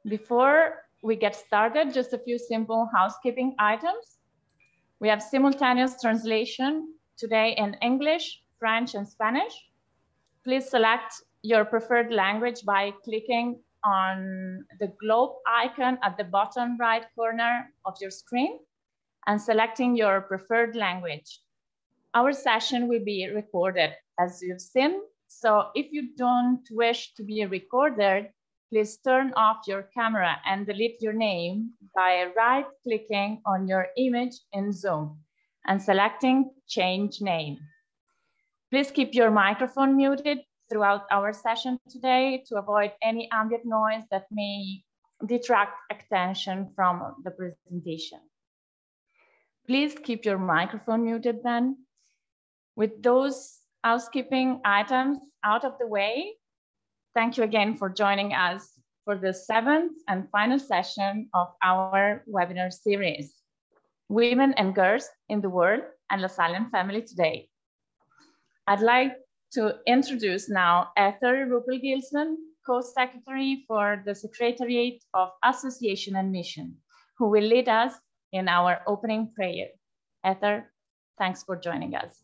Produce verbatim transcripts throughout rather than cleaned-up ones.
Before we get started, just a few simple housekeeping items. We have simultaneous translation today in English, French, and Spanish. Please select your preferred language by clicking on the globe icon at the bottom right corner of your screen and selecting your preferred language. Our session will be recorded, as you've seen. So if you don't wish to be recorded, please turn off your camera and delete your name by right-clicking on your image in Zoom and selecting Change Name. Please keep your microphone muted throughout our session today to avoid any ambient noise that may detract attention from the presentation. Please keep your microphone muted then. With those housekeeping items out of the way, thank you again for joining us for the seventh and final session of our webinar series, Women and Girls in the World and Lasallian Family Today. I'd like to introduce now Ether Ruppel-Gilson, Co-Secretary for the Secretariat of Association and Mission, who will lead us in our opening prayer. Ether, thanks for joining us.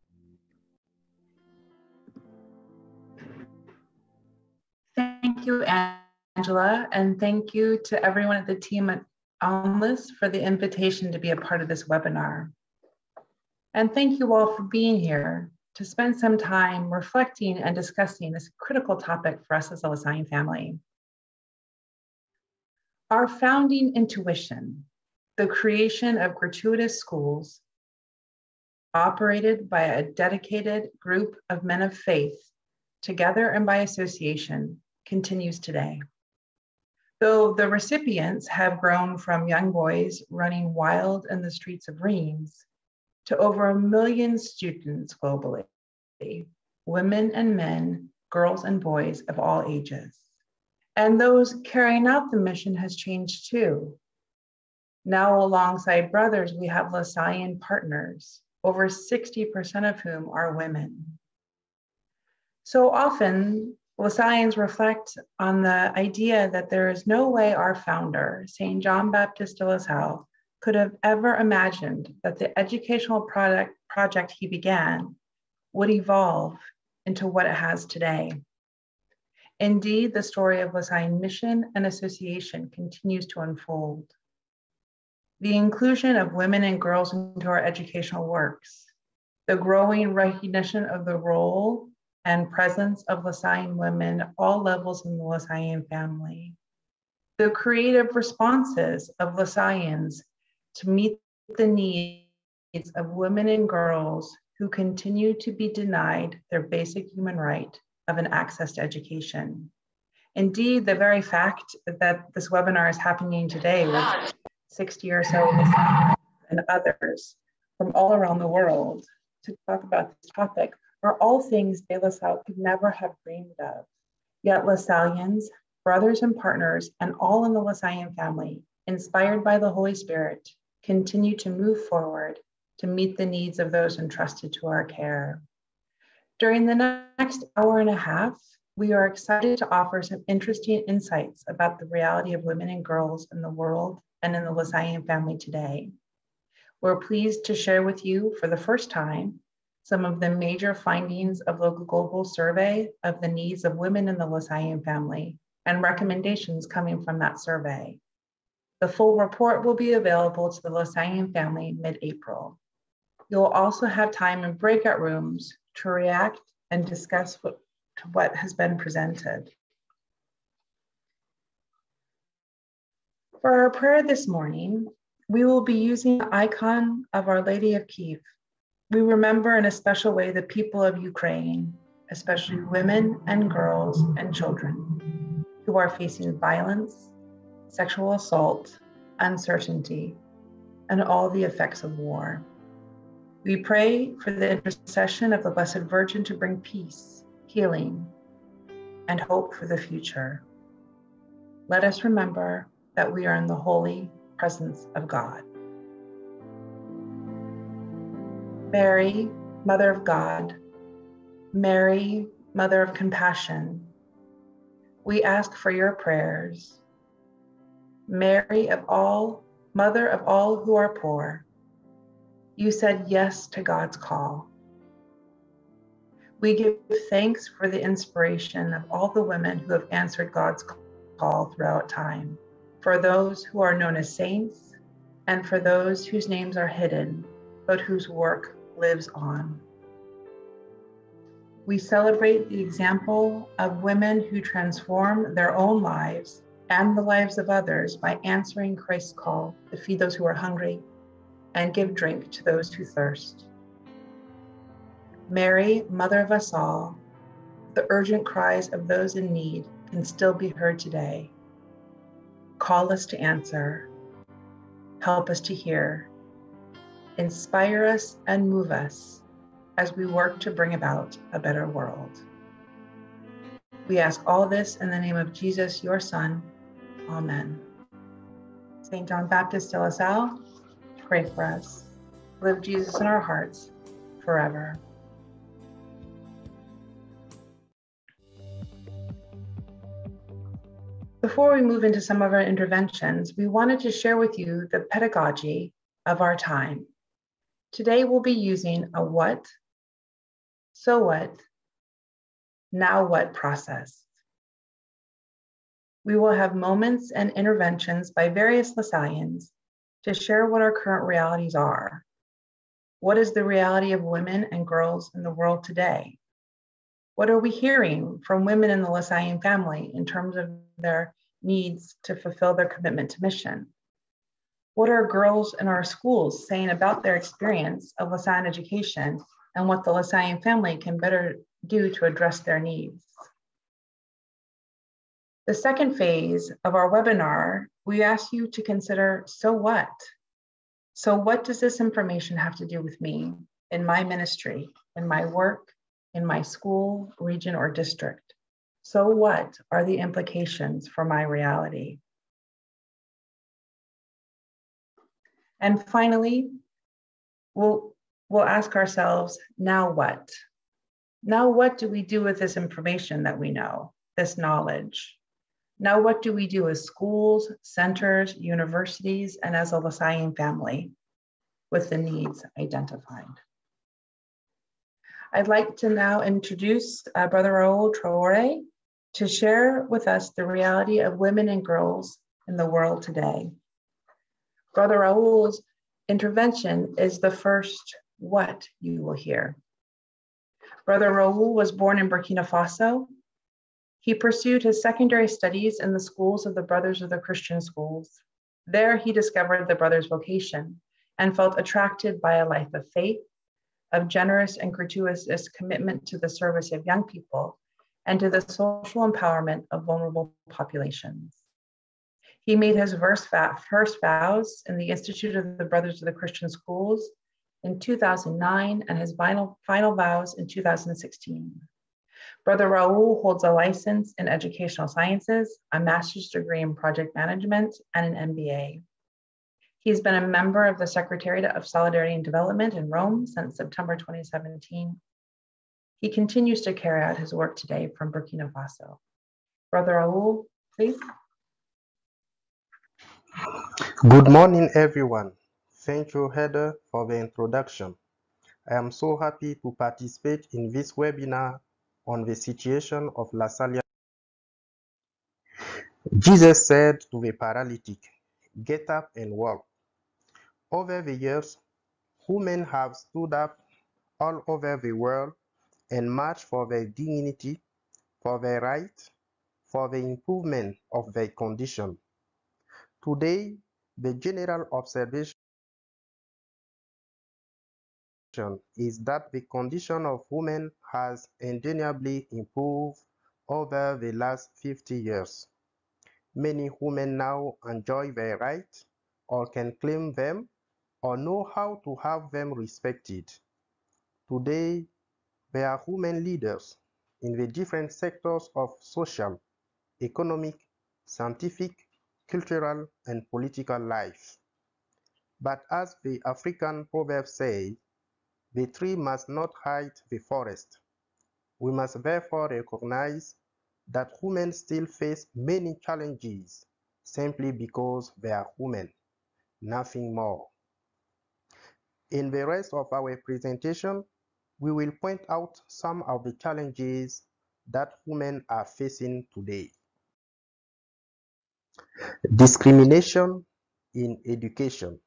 Thank you, Angela, and thank you to everyone at the team at Onless for the invitation to be a part of this webinar. And thank you all for being here to spend some time reflecting and discussing this critical topic for us as a Lasallian family. Our founding intuition, the creation of gratuitous schools operated by a dedicated group of men of faith, together and by association, continues today. Though the recipients have grown from young boys running wild in the streets of Reims to over a million students globally, women and men, girls and boys of all ages. And those carrying out the mission has changed too. Now, alongside brothers, we have Lasallian partners, over sixty percent of whom are women. So often, Lasallians reflect on the idea that there is no way our founder, Saint John Baptist de La Salle, could have ever imagined that the educational product, project he began would evolve into what it has today. Indeed, the story of Lasallian mission and association continues to unfold. The inclusion of women and girls into our educational works, the growing recognition of the role and presence of Lasallian women at all levels in the Lasallian family, the creative responses of Lasallians to meet the needs of women and girls who continue to be denied their basic human right of an access to education. Indeed, the very fact that this webinar is happening today with sixty or so Lasallians and others from all around the world to talk about this topic are all things De La Salle could never have dreamed of. Yet Lasallians, brothers and partners, and all in the Lasallian family, inspired by the Holy Spirit, continue to move forward to meet the needs of those entrusted to our care. During the next hour and a half, we are excited to offer some interesting insights about the reality of women and girls in the world and in the Lasallian family today. We're pleased to share with you for the first time some of the major findings of the global survey of the needs of women in the Lasallian family and recommendations coming from that survey. The full report will be available to the Lasallian family mid-April. You'll also have time in breakout rooms to react and discuss what, what has been presented. For our prayer this morning, we will be using the icon of Our Lady of Kiev. We remember in a special way the people of Ukraine, especially women and girls and children who are facing violence, sexual assault, uncertainty, and all the effects of war. We pray for the intercession of the Blessed Virgin to bring peace, healing, and hope for the future. Let us remember that we are in the holy presence of God. Mary, Mother of God, Mary, Mother of Compassion, we ask for your prayers Mary of all, Mother of all who are poor, you said yes to God's call. We give thanks for the inspiration of all the women who have answered God's call throughout time, for those who are known as saints, and for those whose names are hidden, but whose work lives on. We celebrate the example of women who transform their own lives and the lives of others by answering Christ's call to feed those who are hungry and give drink to those who thirst. Mary, Mother of us all, the urgent cries of those in need can still be heard today. Call us to answer, help us to hear, inspire us and move us as we work to bring about a better world. We ask all this in the name of Jesus, your Son. Amen. Saint John Baptist de La Salle, pray for us. Live Jesus in our hearts forever. Before we move into some of our interventions, we wanted to share with you the pedagogy of our time. Today we'll be using a what, so what, now what process. We will have moments and interventions by various Lasallians to share what our current realities are. What is the reality of women and girls in the world today? What are we hearing from women in the Lasallian family in terms of their needs to fulfill their commitment to mission? What are girls in our schools saying about their experience of Lasallian education and what the Lasallian family can better do to address their needs? The second phase of our webinar, we ask you to consider, so what? So what does this information have to do with me in my ministry, in my work, in my school, region, or district? So what are the implications for my reality? And finally, we'll, we'll ask ourselves, now what? Now what do we do with this information that we know, this knowledge? Now what do we do as schools, centers, universities, and as a Lasallian family with the needs identified? I'd like to now introduce uh, Brother Raul Traore to share with us the reality of women and girls in the world today. Brother Raul's intervention is the first what you will hear. Brother Raul was born in Burkina Faso. He pursued his secondary studies in the schools of the Brothers of the Christian Schools. There he discovered the Brothers' vocation and felt attracted by a life of faith, of generous and gratuitous commitment to the service of young people and to the social empowerment of vulnerable populations. He made his first vows in the Institute of the Brothers of the Christian Schools in two thousand nine and his final, final vows in two thousand sixteen. Brother Raul holds a license in educational sciences, a master's degree in project management, and an M B A. He's been a member of the Secretariat of Solidarity and Development in Rome since September twenty seventeen. He continues to carry out his work today from Burkina Faso. Brother Raul, please. Good morning, everyone. Thank you, Heather, for the introduction. I am so happy to participate in this webinar on the situation of Lasallian. Jesus said to the paralytic, "Get up and walk." Over the years, women have stood up all over the world and marched for their dignity, for their rights, for the improvement of their condition. Today, the general observation is that the condition of women has undeniably improved over the last fifty years. Many women now enjoy their rights, or can claim them, or know how to have them respected. Today, there are women leaders in the different sectors of social, economic, scientific, cultural, and political life. But as the African proverb says, the tree must not hide the forest. We must therefore recognize that women still face many challenges, simply because they are women, nothing more. In the rest of our presentation, we will point out some of the challenges that women are facing today. Discrimination in education.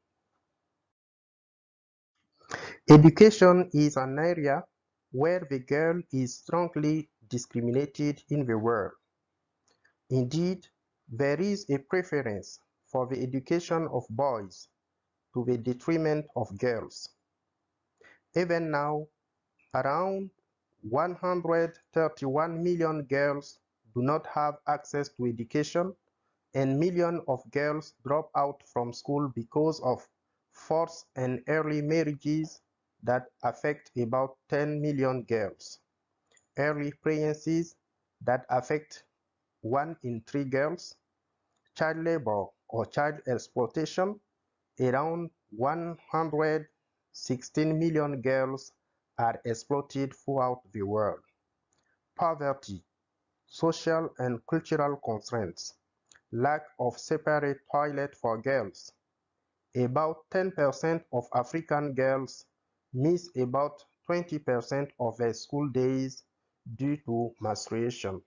Education is an area where the girl is strongly discriminated in the world. Indeed, there is a preference for the education of boys to the detriment of girls. Even now, around one hundred thirty-one million girls do not have access to education, and millions of girls drop out from school because of forced and early marriages that affect about ten million girls, early pregnancies that affect one in three girls, child labor or child exploitation. Around one hundred sixteen million girls are exploited throughout the world. Poverty, social and cultural constraints, lack of separate toilets for girls. About ten percent of African girls miss about twenty percent of their school days due to menstruation.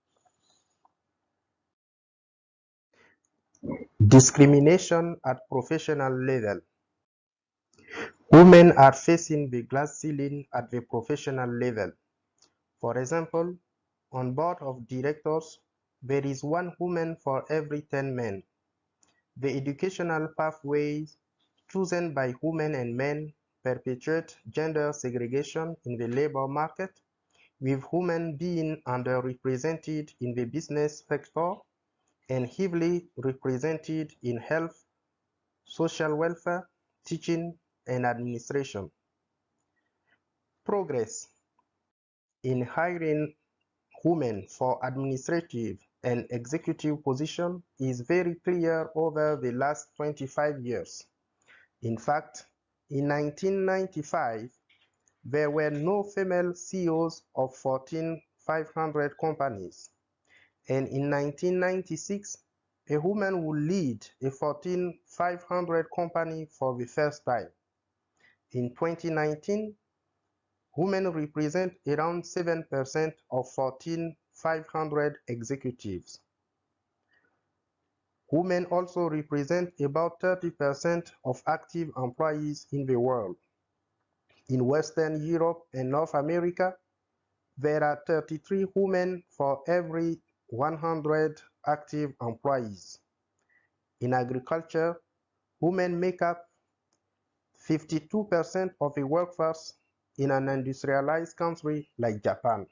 Discrimination at professional level. Women are facing the glass ceiling at the professional level. For example, on board of directors, there is one woman for every ten men. The educational pathways chosen by women and men perpetuate gender segregation in the labor market, with women being underrepresented in the business sector and heavily represented in health, social welfare, teaching, and administration. Progress in hiring women for administrative and executive positions is very clear over the last twenty-five years. In fact, in nineteen ninety-five, there were no female C E Os of Fortune five hundred companies, and in nineteen ninety-six, a woman would lead a Fortune five hundred company for the first time. In twenty nineteen, women represent around seven percent of Fortune five hundred executives. Women also represent about thirty percent of active employees in the world. In Western Europe and North America, there are thirty-three women for every one hundred active employees. In agriculture, women make up fifty-two percent of the workforce in an industrialized country like Japan.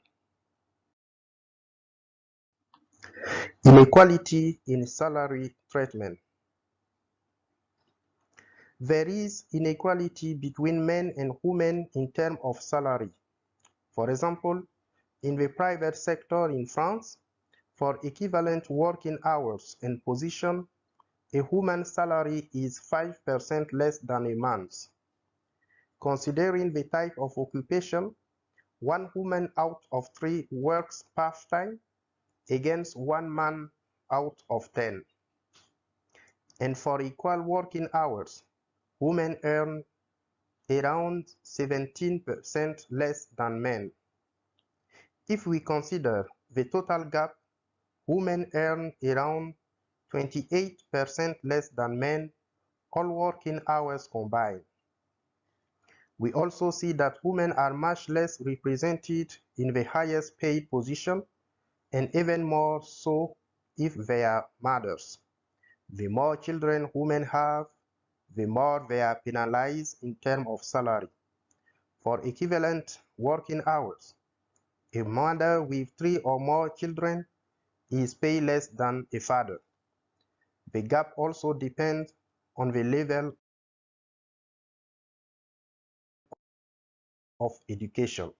Inequality in salary treatment. There is inequality between men and women in terms of salary. For example, in the private sector in France, for equivalent working hours and position, a woman's salary is five percent less than a man's. Considering the type of occupation, one woman out of three works part-time against one man out of ten. And for equal working hours, women earn around seventeen percent less than men. If we consider the total gap, women earn around twenty-eight percent less than men, all working hours combined. We also see that women are much less represented in the highest paid position, and even more so if they are mothers. The more children women have, the more they are penalized in terms of salary. For equivalent working hours, a mother with three or more children is paid less than a father. The gap also depends on the level of education.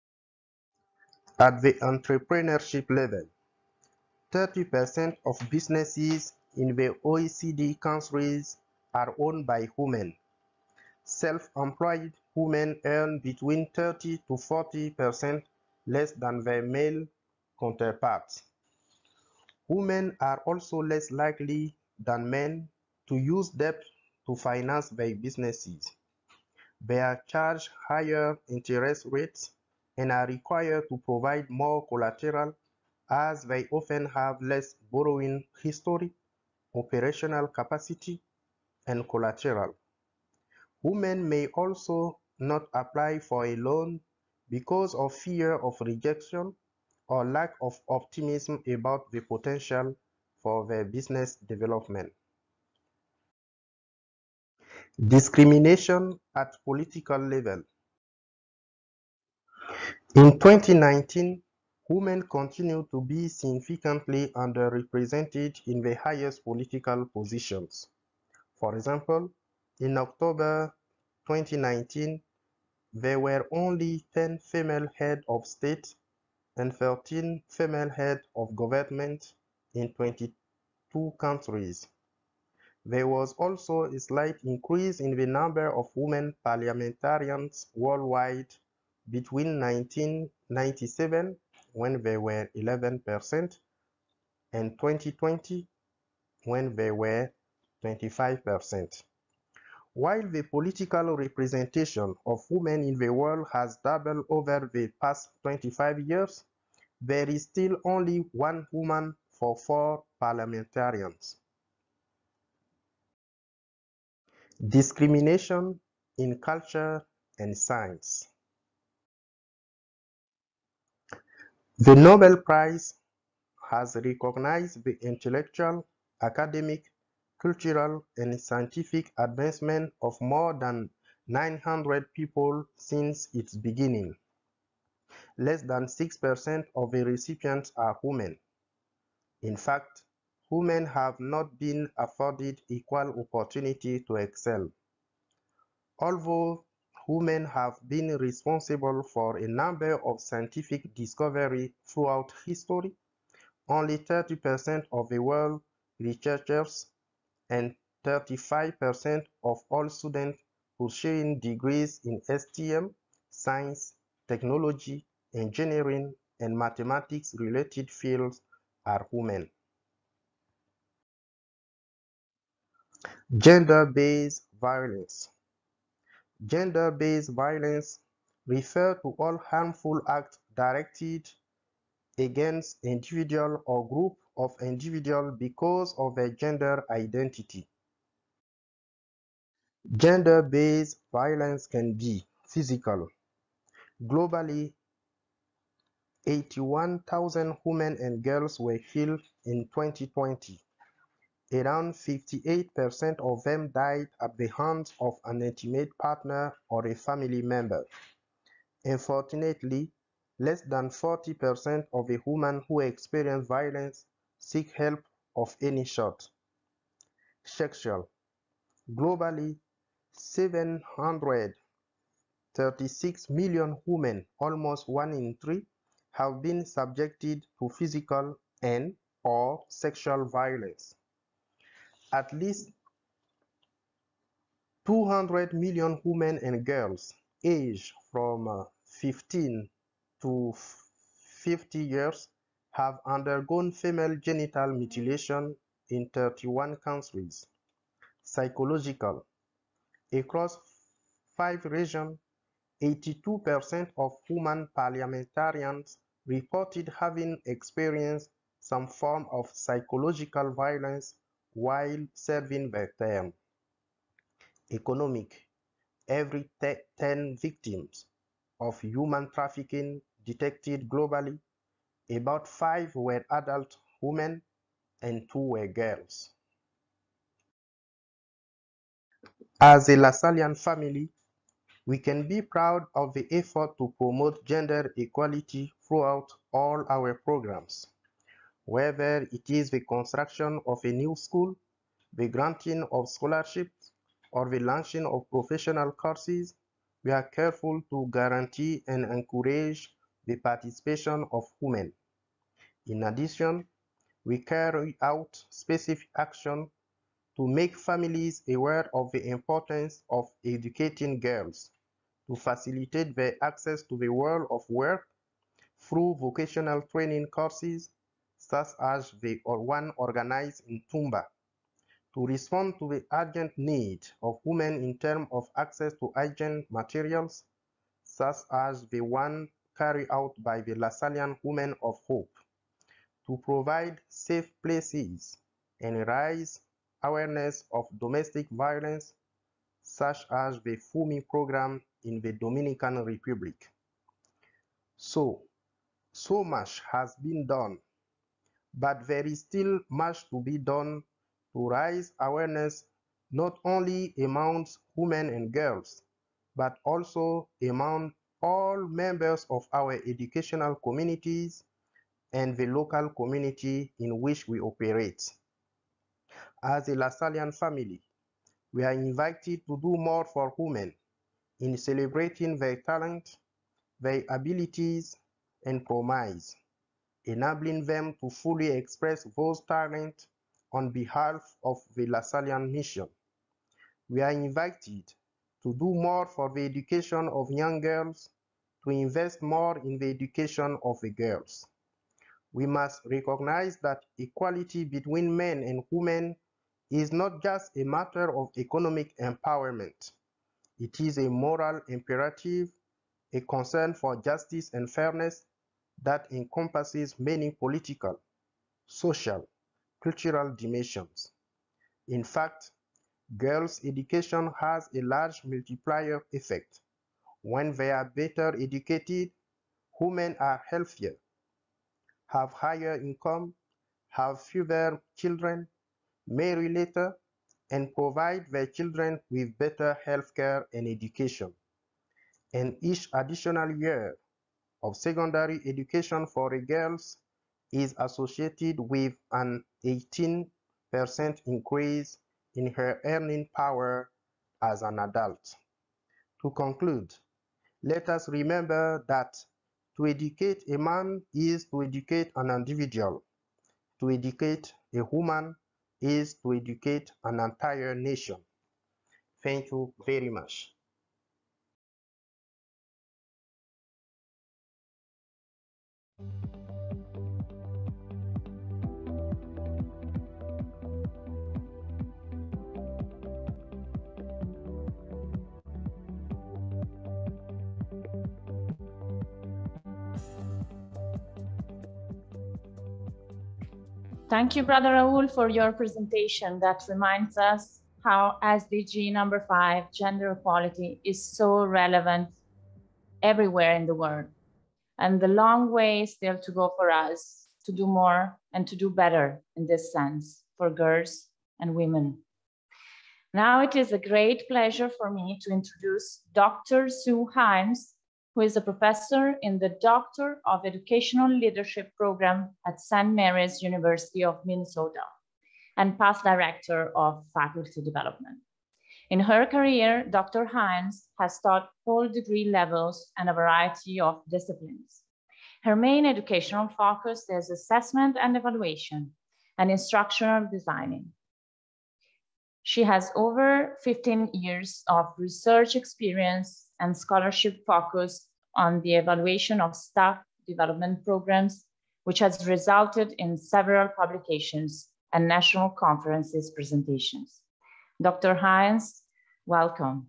At the entrepreneurship level, thirty percent of businesses in the O E C D countries are owned by women. Self-employed women earn between thirty to forty percent less than their male counterparts. Women are also less likely than men to use debt to finance their businesses. They are charged higher interest rates and are required to provide more collateral, as they often have less borrowing history, operational capacity, and collateral. Women may also not apply for a loan because of fear of rejection or lack of optimism about the potential for their business development. Discrimination at political level. In twenty nineteen, women continue to be significantly underrepresented in the highest political positions. For example, in October twenty nineteen, there were only ten female heads of state and thirteen female heads of government in twenty-two countries. There was also a slight increase in the number of women parliamentarians worldwide between nineteen ninety-seven, when there were eleven percent, and twenty twenty, when there were twenty-five percent. While the political representation of women in the world has doubled over the past twenty-five years, there is still only one woman for four parliamentarians. Discrimination in culture and science. The Nobel Prize has recognized the intellectual, academic, cultural, and scientific advancement of more than nine hundred people since its beginning. Less than six percent of the recipients are women. In fact, women have not been afforded equal opportunity to excel. Although women have been responsible for a number of scientific discoveries throughout history, only thirty percent of the world researchers and thirty-five percent of all students pursuing degrees in S T E M, science, technology, engineering, and mathematics-related fields are women. Gender-based violence. Gender-based violence refers to all harmful acts directed against individual or group of individuals because of their gender identity. Gender-based violence can be physical. Globally, eighty-one thousand women and girls were killed in twenty twenty. Around fifty-eight percent of them died at the hands of an intimate partner or a family member. Unfortunately, less than forty percent of the women who experience violence seek help of any sort. Sexual. Globally, seven hundred thirty-six million women, almost one in three, have been subjected to physical and or sexual violence. At least two hundred million women and girls aged from uh, fifteen to fifty years have undergone female genital mutilation in thirty-one countries. Psychological. Across five regions, eighty-two percent of women parliamentarians reported having experienced some form of psychological violence while serving their term. Economic. Every ten victims of human trafficking detected globally, about five were adult women and two were girls. As a Lasallian family, we can be proud of the effort to promote gender equality throughout all our programs. Whether it is the construction of a new school, the granting of scholarships, or the launching of professional courses, we are careful to guarantee and encourage the participation of women. In addition, we carry out specific action to make families aware of the importance of educating girls, to facilitate their access to the world of work through vocational training courses, such as the one organized in Tumba, to respond to the urgent need of women in terms of access to hygiene materials, such as the one carried out by the Lasallian Women of Hope, to provide safe places and raise awareness of domestic violence, such as the FUMI program in the Dominican Republic. So, so much has been done, but there is still much to be done to raise awareness not only amongst women and girls, but also among all members of our educational communities and the local community in which we operate. As a Lasallian family, we are invited to do more for women in celebrating their talent, their abilities, and promise, enabling them to fully express those talents on behalf of the Lasallian mission. We are invited to do more for the education of young girls, to invest more in the education of the girls. We must recognize that equality between men and women is not just a matter of economic empowerment. It is a moral imperative, a concern for justice and fairness that encompasses many political, social, cultural dimensions. In fact, girls' education has a large multiplier effect. When they are better educated, women are healthier, have higher income, have fewer children, marry later, and provide their children with better health care and education. And each additional year of secondary education for the girls is associated with an eighteen percent increase in her earning power as an adult. To conclude, let us remember that to educate a man is to educate an individual. To educate a woman is to educate an entire nation. Thank you very much. Thank you, Brother Raul, for your presentation that reminds us how S D G number five, gender equality, is so relevant everywhere in the world. And the long way still to go for us to do more and to do better in this sense for girls and women. Now it is a great pleasure for me to introduce Doctor Sue Himes, who is a professor in the Doctor of Educational Leadership program at Saint Mary's University of Minnesota and past director of faculty development. In her career, Doctor Himes has taught whole degree levels and a variety of disciplines. Her main educational focus is assessment and evaluation and instructional designing. She has over fifteen years of research experience and scholarship focused on the evaluation of staff development programs, which has resulted in several publications and national conferences presentations. Doctor Himes, welcome.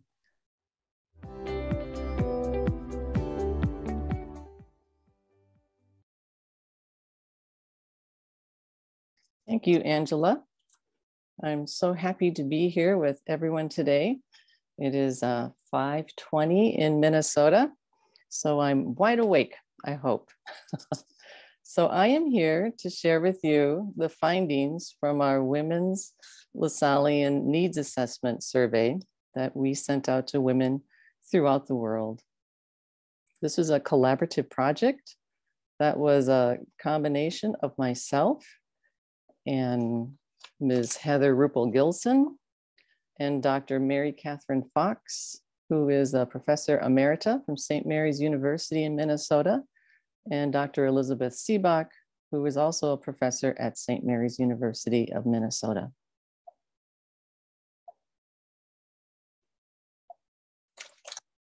Thank you, Angela. I'm so happy to be here with everyone today. It is uh, five twenty in Minnesota, so I'm wide awake, I hope. So I am here to share with you the findings from our Women's Lasallian Needs Assessment Survey that we sent out to women throughout the world. This was a collaborative project that was a combination of myself and Miz Heather Ruppel-Gilson and Doctor Mary Catherine Fox, who is a professor emerita from Saint Mary's University in Minnesota, and Doctor Elizabeth Seebach, who is also a professor at Saint Mary's University of Minnesota.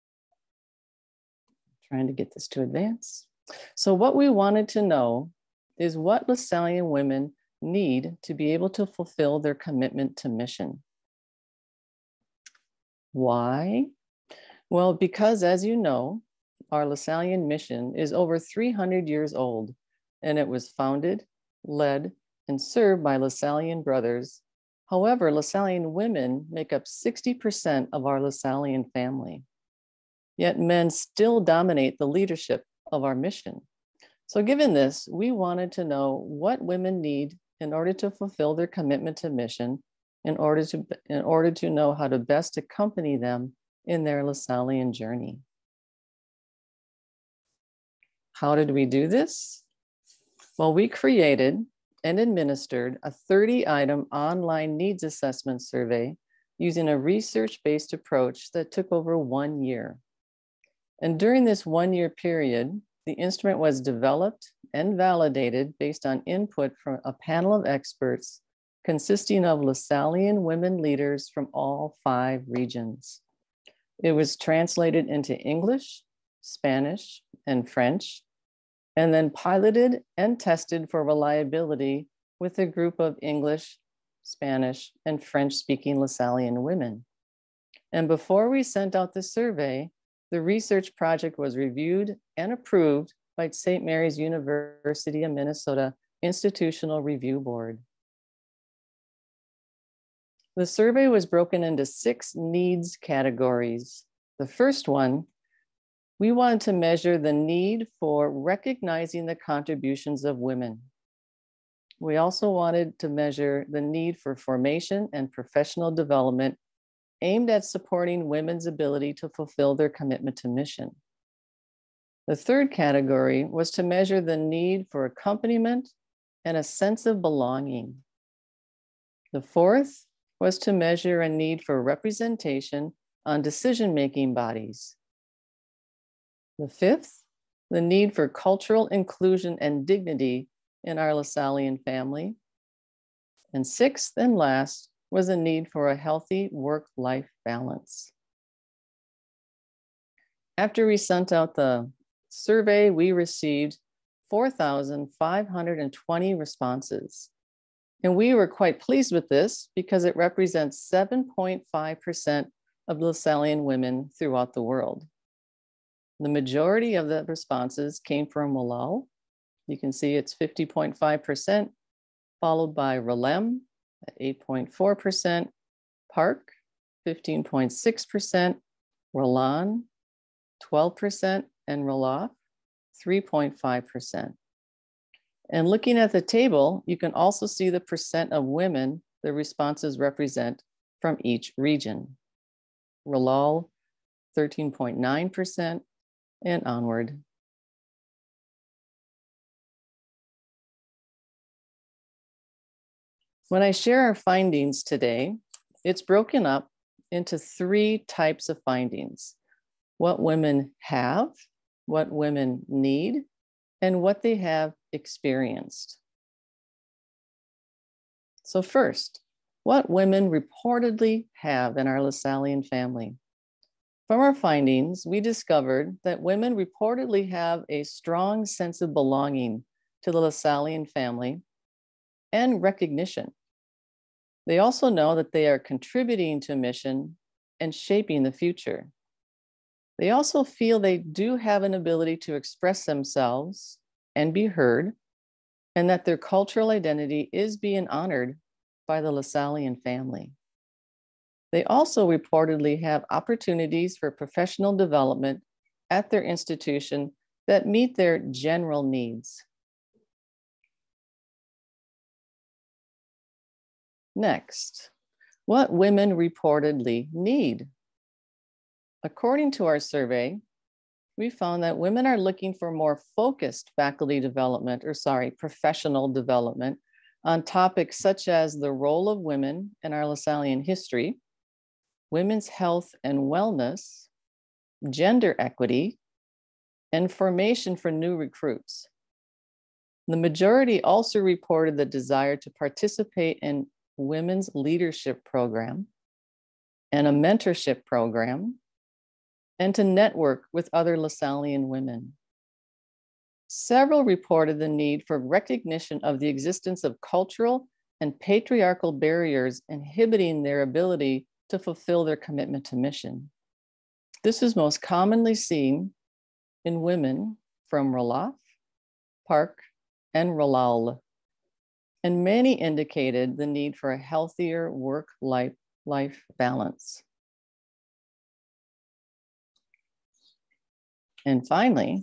Trying to get this to advance. So what we wanted to know is what Lasallian women need to be able to fulfill their commitment to mission. Why? Well, because as you know, our Lasallian mission is over three hundred years old, and it was founded, led, and served by Lasallian brothers. However, Lasallian women make up sixty percent of our Lasallian family. Yet men still dominate the leadership of our mission. So given this, we wanted to know what women need in order to fulfill their commitment to mission, in order to, in order to know how to best accompany them in their Lasallian journey. How did we do this? Well, we created and administered a thirty item online needs assessment survey using a research-based approach that took over one year. And during this one-year period, the instrument was developed and validated based on input from a panel of experts consisting of Lasallian women leaders from all five regions. It was translated into English, Spanish, and French, and then piloted and tested for reliability with a group of English, Spanish, and French-speaking Lasallian women. And before we sent out the survey, the research project was reviewed and approved by Saint Mary's University of Minnesota Institutional Review Board. The survey was broken into six needs categories. The first one, we wanted to measure the need for recognizing the contributions of women. We also wanted to measure the need for formation and professional development aimed at supporting women's ability to fulfill their commitment to mission. The third category was to measure the need for accompaniment and a sense of belonging. The fourth was to measure a need for representation on decision-making bodies. The fifth, the need for cultural inclusion and dignity in our Lasallian family. And sixth and last was a need for a healthy work-life balance. After we sent out the survey, we received four thousand five hundred twenty responses. And we were quite pleased with this because it represents seven point five percent of Lasallian women throughout the world. The majority of the responses came from Walal. You can see it's fifty point five percent, followed by Relem at eight point four percent, Park, fifteen point six percent, Rolan, twelve percent, and Roloff, three point five percent. And looking at the table, you can also see the percent of women the responses represent from each region. Rolal, thirteen point nine percent, and onward. When I share our findings today, it's broken up into three types of findings: what women have, what women need, and what they have experienced. So first, what women reportedly have in our Lasallian family. From our findings, we discovered that women reportedly have a strong sense of belonging to the Lasallian family and recognition. They also know that they are contributing to mission and shaping the future. They also feel they do have an ability to express themselves and be heard, and that their cultural identity is being honored by the Lasallian family. They also reportedly have opportunities for professional development at their institution that meet their general needs. Next, what women reportedly need. According to our survey, we found that women are looking for more focused faculty development, or sorry, professional development on topics such as the role of women in our Lasallian history, women's health and wellness, gender equity, and formation for new recruits. The majority also reported the desire to participate in women's leadership program and a mentorship program, and to network with other Lasallian women. Several reported the need for recognition of the existence of cultural and patriarchal barriers inhibiting their ability to fulfill their commitment to mission. This is most commonly seen in women from Ralaf, Park, and Ralal, and many indicated the need for a healthier work-life life balance. And finally,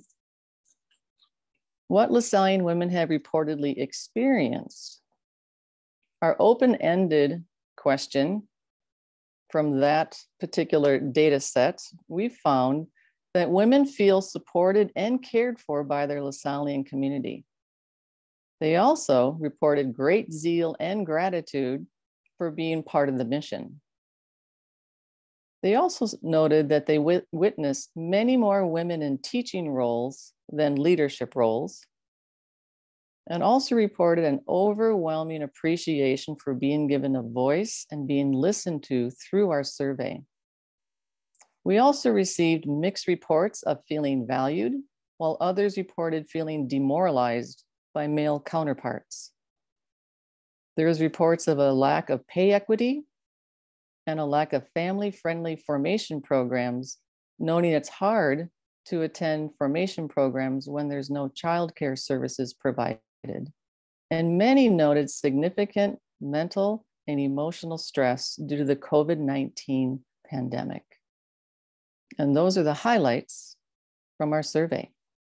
what Lasallian women have reportedly experienced. Our open-ended question from that particular data set, we found that women feel supported and cared for by their Lasallian community. They also reported great zeal and gratitude for being part of the mission. They also noted that they wit- witnessed many more women in teaching roles than leadership roles, and also reported an overwhelming appreciation for being given a voice and being listened to through our survey. We also received mixed reports of feeling valued, while others reported feeling demoralized by male counterparts. There was reports of a lack of pay equity and a lack of family-friendly formation programs, noting it's hard to attend formation programs when there's no childcare services provided. And many noted significant mental and emotional stress due to the COVID nineteen pandemic. And those are the highlights from our survey.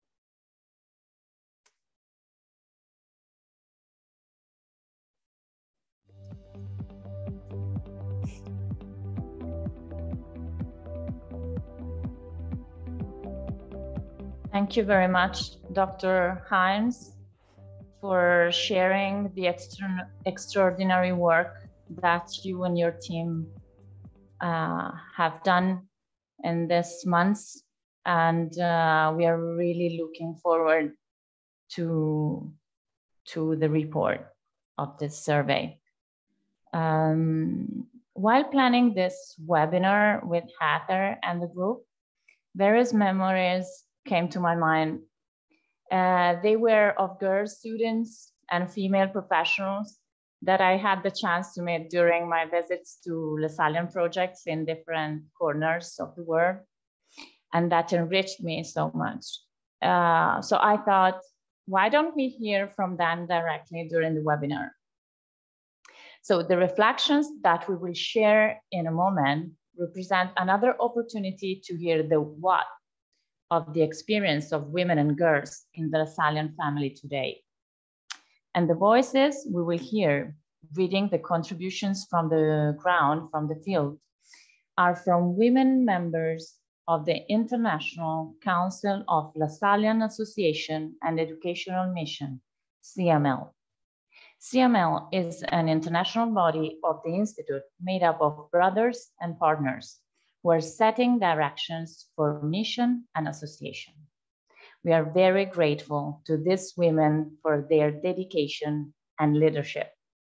Thank you very much, Doctor Himes, for sharing the extra, extraordinary work that you and your team uh, have done in this month. And uh, we are really looking forward to, to the report of this survey. Um, while planning this webinar with Heather and the group, various memories came to my mind. Uh, they were of girl students and female professionals that I had the chance to meet during my visits to Lasallian projects in different corners of the world, and that enriched me so much. Uh, so I thought, why don't we hear from them directly during the webinar? So the reflections that we will share in a moment represent another opportunity to hear the what of the experience of women and girls in the Lasallian family today. And the voices we will hear reading the contributions from the ground, from the field, are from women members of the International Council of Lasallian Association and Educational Mission, C M L. C M L is an international body of the Institute made up of brothers and partners who are setting directions for mission and association. We are very grateful to these women for their dedication and leadership.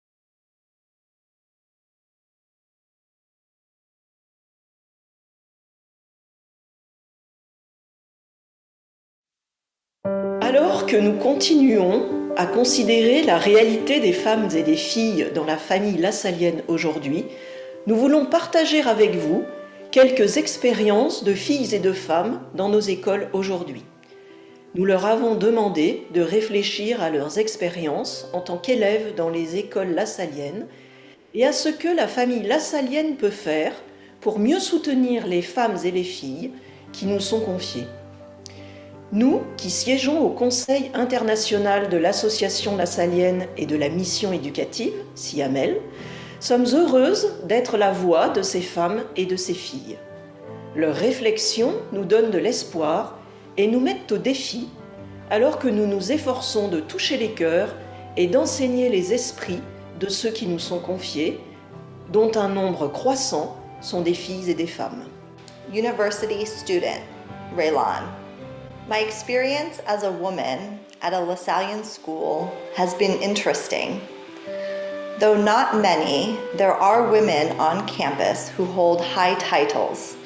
Alors que nous continuons à considérer la réalité des femmes et des filles dans la famille lasallienne aujourd'hui, nous voulons partager avec vous quelques expériences de filles et de femmes dans nos écoles aujourd'hui. Nous leur avons demandé de réfléchir à leurs expériences en tant qu'élèves dans les écoles lasalliennes et à ce que la famille lasallienne peut faire pour mieux soutenir les femmes et les filles qui nous sont confiées. Nous, qui siégeons au Conseil international de l'Association lasallienne et de la mission éducative, C M L, sommes heureuses d'être la voix de ces femmes et de ces filles. Leurs réflexions nous donnent de l'espoir et nous mettent au défi, alors que nous nous efforçons de toucher les cœurs et d'enseigner les esprits de ceux qui nous sont confiés, dont un nombre croissant sont des filles et des femmes. University student, Raylan. My experience as a woman at a Lasallian school has been interesting. Though not many, there are women on campus who hold high titles.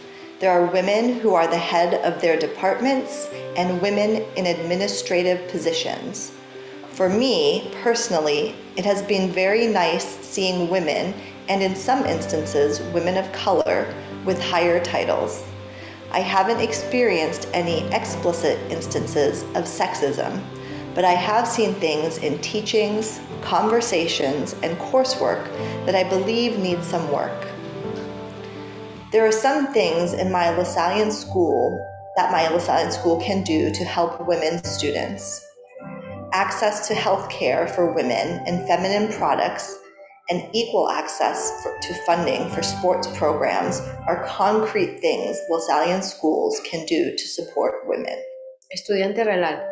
There are women who are the head of their departments and women in administrative positions. For me, personally, it has been very nice seeing women, and in some instances, women of color, with higher titles. I haven't experienced any explicit instances of sexism, but I have seen things in teachings, conversations, and coursework that I believe need some work. There are some things in my Lasallian school that my Lasallian school can do to help women students. Access to health care for women and feminine products and equal access for, to funding for sports programs are concrete things Lasallian schools can do to support women. Estudiante Relal.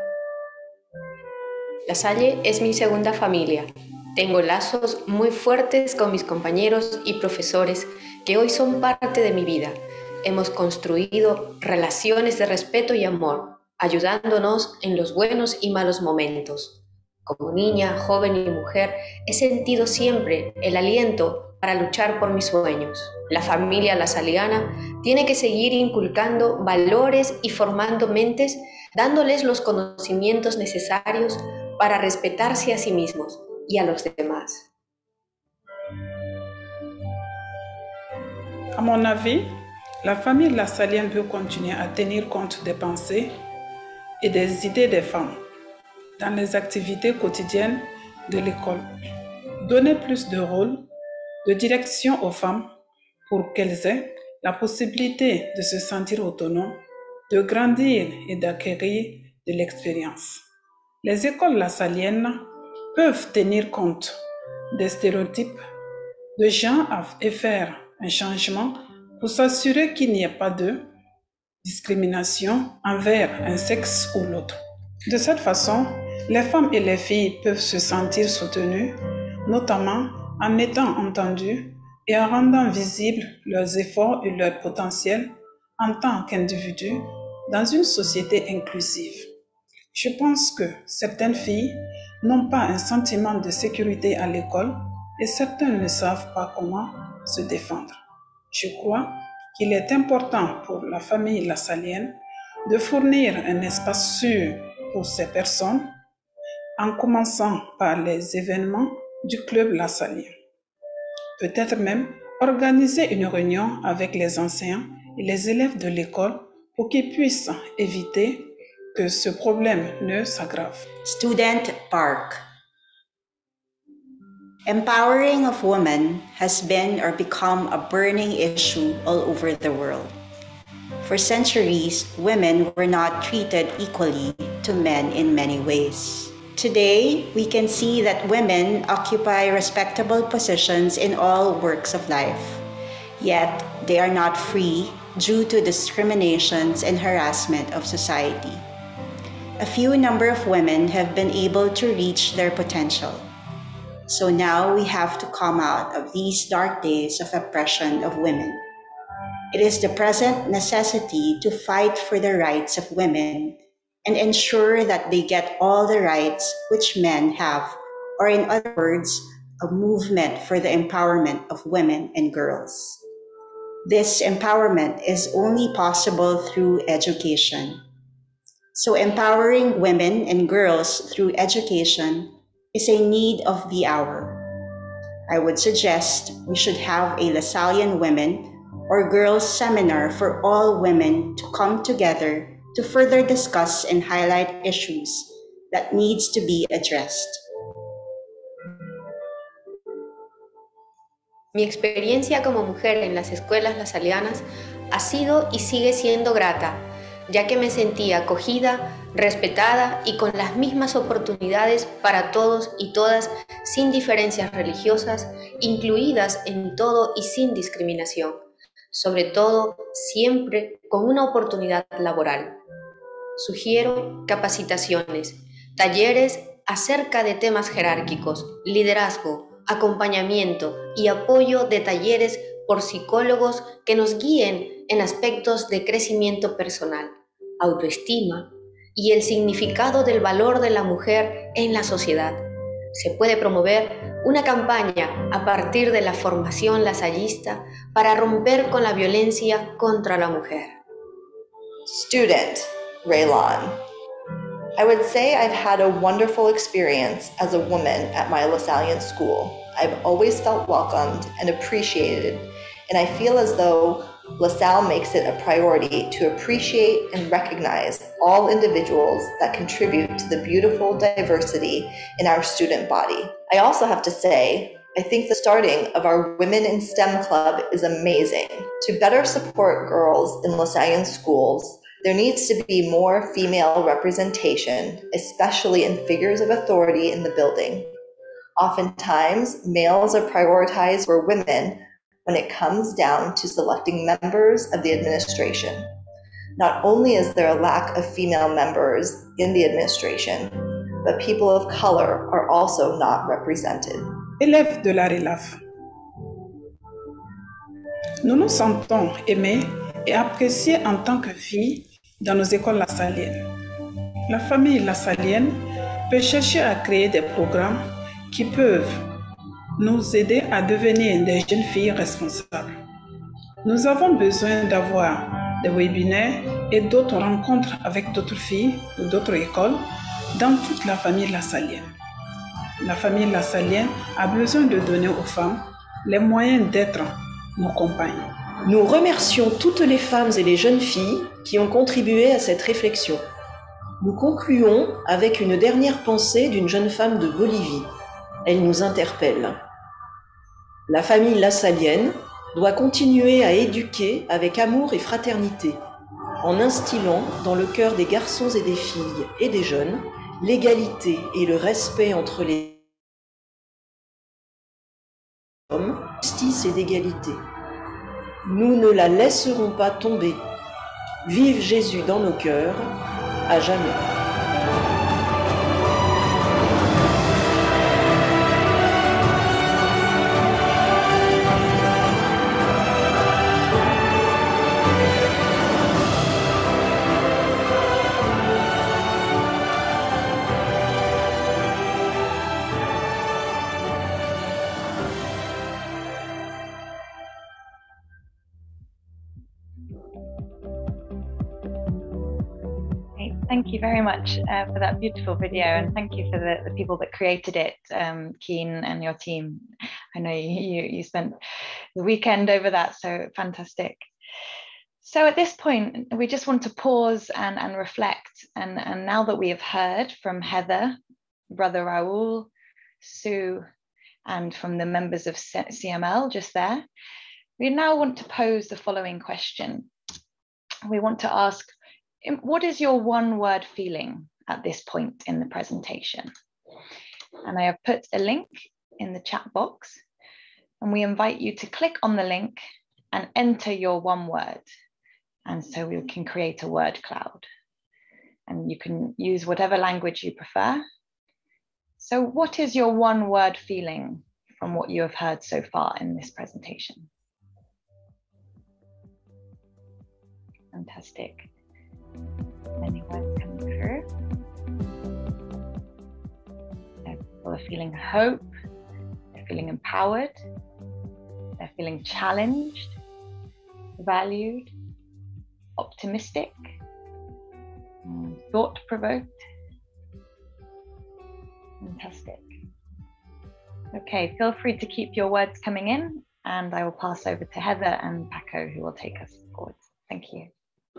La Salle es mi segunda familia. Tengo lazos muy fuertes con mis compañeros y profesores que hoy son parte de mi vida. Hemos construido relaciones de respeto y amor, ayudándonos en los buenos y malos momentos. Como niña, joven y mujer, he sentido siempre el aliento para luchar por mis sueños. La familia lasalliana tiene que seguir inculcando valores y formando mentes, dándoles los conocimientos necesarios para respetarse a sí mismos y a los demás. À mon avis, la famille lasallienne veut continuer à tenir compte des pensées et des idées des femmes dans les activités quotidiennes de l'école. Donner plus de rôle, de direction aux femmes pour qu'elles aient la possibilité de se sentir autonomes, de grandir et d'acquérir de l'expérience. Les écoles lasalliennes peuvent tenir compte des stéréotypes de genre et faire un changement pour s'assurer qu'il n'y ait pas de discrimination envers un sexe ou l'autre. De cette façon, les femmes et les filles peuvent se sentir soutenues, notamment en étant entendues et en rendant visibles leurs efforts et leur potentiel en tant qu'individus dans une société inclusive. Je pense que certaines filles n'ont pas un sentiment de sécurité à l'école et certaines ne savent pas comment se défendre. Je crois qu'il est important pour la famille lasallienne de fournir un espace sûr pour ces personnes en commençant par les événements du club lasallien. Peut-être même organiser une réunion avec les enseignants et les élèves de l'école pour qu'ils puissent éviter que ce problème ne s'aggrave. Student Park. Empowering of women has been or become a burning issue all over the world. For centuries, women were not treated equally to men in many ways. Today, we can see that women occupy respectable positions in all works of life, yet they are not free due to discriminations and harassment of society. A few number of women have been able to reach their potential. So now we have to come out of these dark days of oppression of women. It is the present necessity to fight for the rights of women and ensure that they get all the rights which men have, or in other words, a movement for the empowerment of women and girls. This empowerment is only possible through education. So empowering women and girls through education is a need of the hour. I would suggest we should have a Lasallian women or girls seminar for all women to come together to further discuss and highlight issues that needs to be addressed. Mi experiencia como mujer en las escuelas lasallianas ha sido y sigue siendo grata, ya que me sentí acogida, respetada y con las mismas oportunidades para todos y todas, sin diferencias religiosas, incluidas en todo y sin discriminación, sobre todo siempre con una oportunidad laboral. Sugiero capacitaciones, talleres acerca de temas jerárquicos, liderazgo, acompañamiento y apoyo de talleres por psicólogos que nos guíen en aspectos de crecimiento personal, autoestima y el significado del valor de la mujer en la sociedad. Se puede promover una campaña a partir de la formación lasallista para romper con la violencia contra la mujer. Student, Raylon. I would say I've had a wonderful experience as a woman at my Lasallian school. I've always felt welcomed and appreciated, and I feel as though LaSalle makes it a priority to appreciate and recognize all individuals that contribute to the beautiful diversity in our student body. I also have to say, I think the starting of our Women in STEM Club is amazing. To better support girls in Lasallian schools, there needs to be more female representation, especially in figures of authority in the building. Oftentimes, males are prioritized for women when it comes down to selecting members of the administration. Not only is there a lack of female members in the administration, but people of color are also not represented. Élèves de la RELAF, nous nous sentons aimés et appréciés en tant que filles dans nos écoles lasalliennes. La famille lasallienne peut chercher à créer des programmes qui peuvent nous aider à devenir des jeunes filles responsables. Nous avons besoin d'avoir des webinaires et d'autres rencontres avec d'autres filles ou d'autres écoles dans toute la famille lasallienne. La famille lasallienne a besoin de donner aux femmes les moyens d'être nos compagnes. Nous remercions toutes les femmes et les jeunes filles qui ont contribué à cette réflexion. Nous concluons avec une dernière pensée d'une jeune femme de Bolivie. Elle nous interpelle. La famille lasallienne doit continuer à éduquer avec amour et fraternité, en instillant dans le cœur des garçons et des filles et des jeunes l'égalité et le respect entre les hommes, justice et d'égalité. Nous ne la laisserons pas tomber. Vive Jésus dans nos cœurs, à jamais. Thank you very much uh, for that beautiful video, and thank you for the, the people that created it, um, Keen and your team. I know you, you spent the weekend over that, so fantastic. So at this point, we just want to pause and, and reflect. And, and now that we have heard from Heather, Brother Raul, Sue, and from the members of C M L just there, we now want to pose the following question. We want to ask, what is your one word feeling at this point in the presentation? And I have put a link in the chat box, and we invite you to click on the link and enter your one word. And so we can create a word cloud, and you can use whatever language you prefer. So what is your one word feeling from what you have heard so far in this presentation? Fantastic. Many words coming through. People are feeling hope, they're feeling empowered, they're feeling challenged, valued, optimistic, thought-provoked. Fantastic. Okay, feel free to keep your words coming in, and I will pass over to Heather and Paco, who will take us forward. Thank you.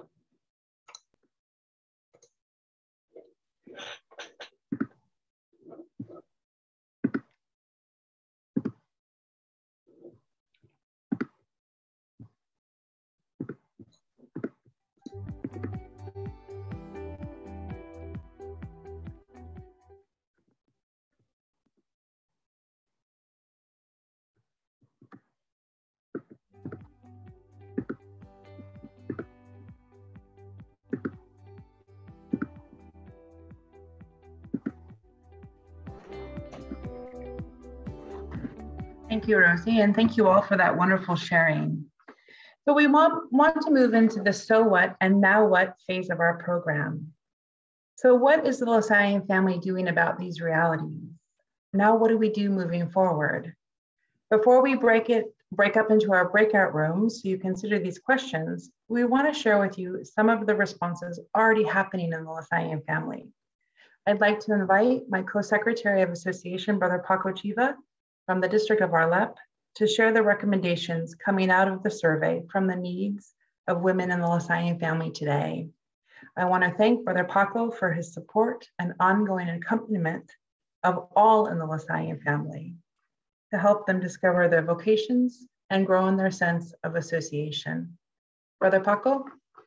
Thank you, Rosie, and thank you all for that wonderful sharing. So we want, want to move into the so what and now what phase of our program. So what is the Lasallian family doing about these realities? Now, what do we do moving forward? Before we break it, break up into our breakout rooms so you consider these questions, we want to share with you some of the responses already happening in the Lasallian family. I'd like to invite my co-secretary of association, Brother Paco Chiva, from the district of Arlep, to share the recommendations coming out of the survey from the needs of women in the Lasallian family today. I want to thank Brother Paco for his support and ongoing accompaniment of all in the Lasallian family to help them discover their vocations and grow in their sense of association. Brother Paco.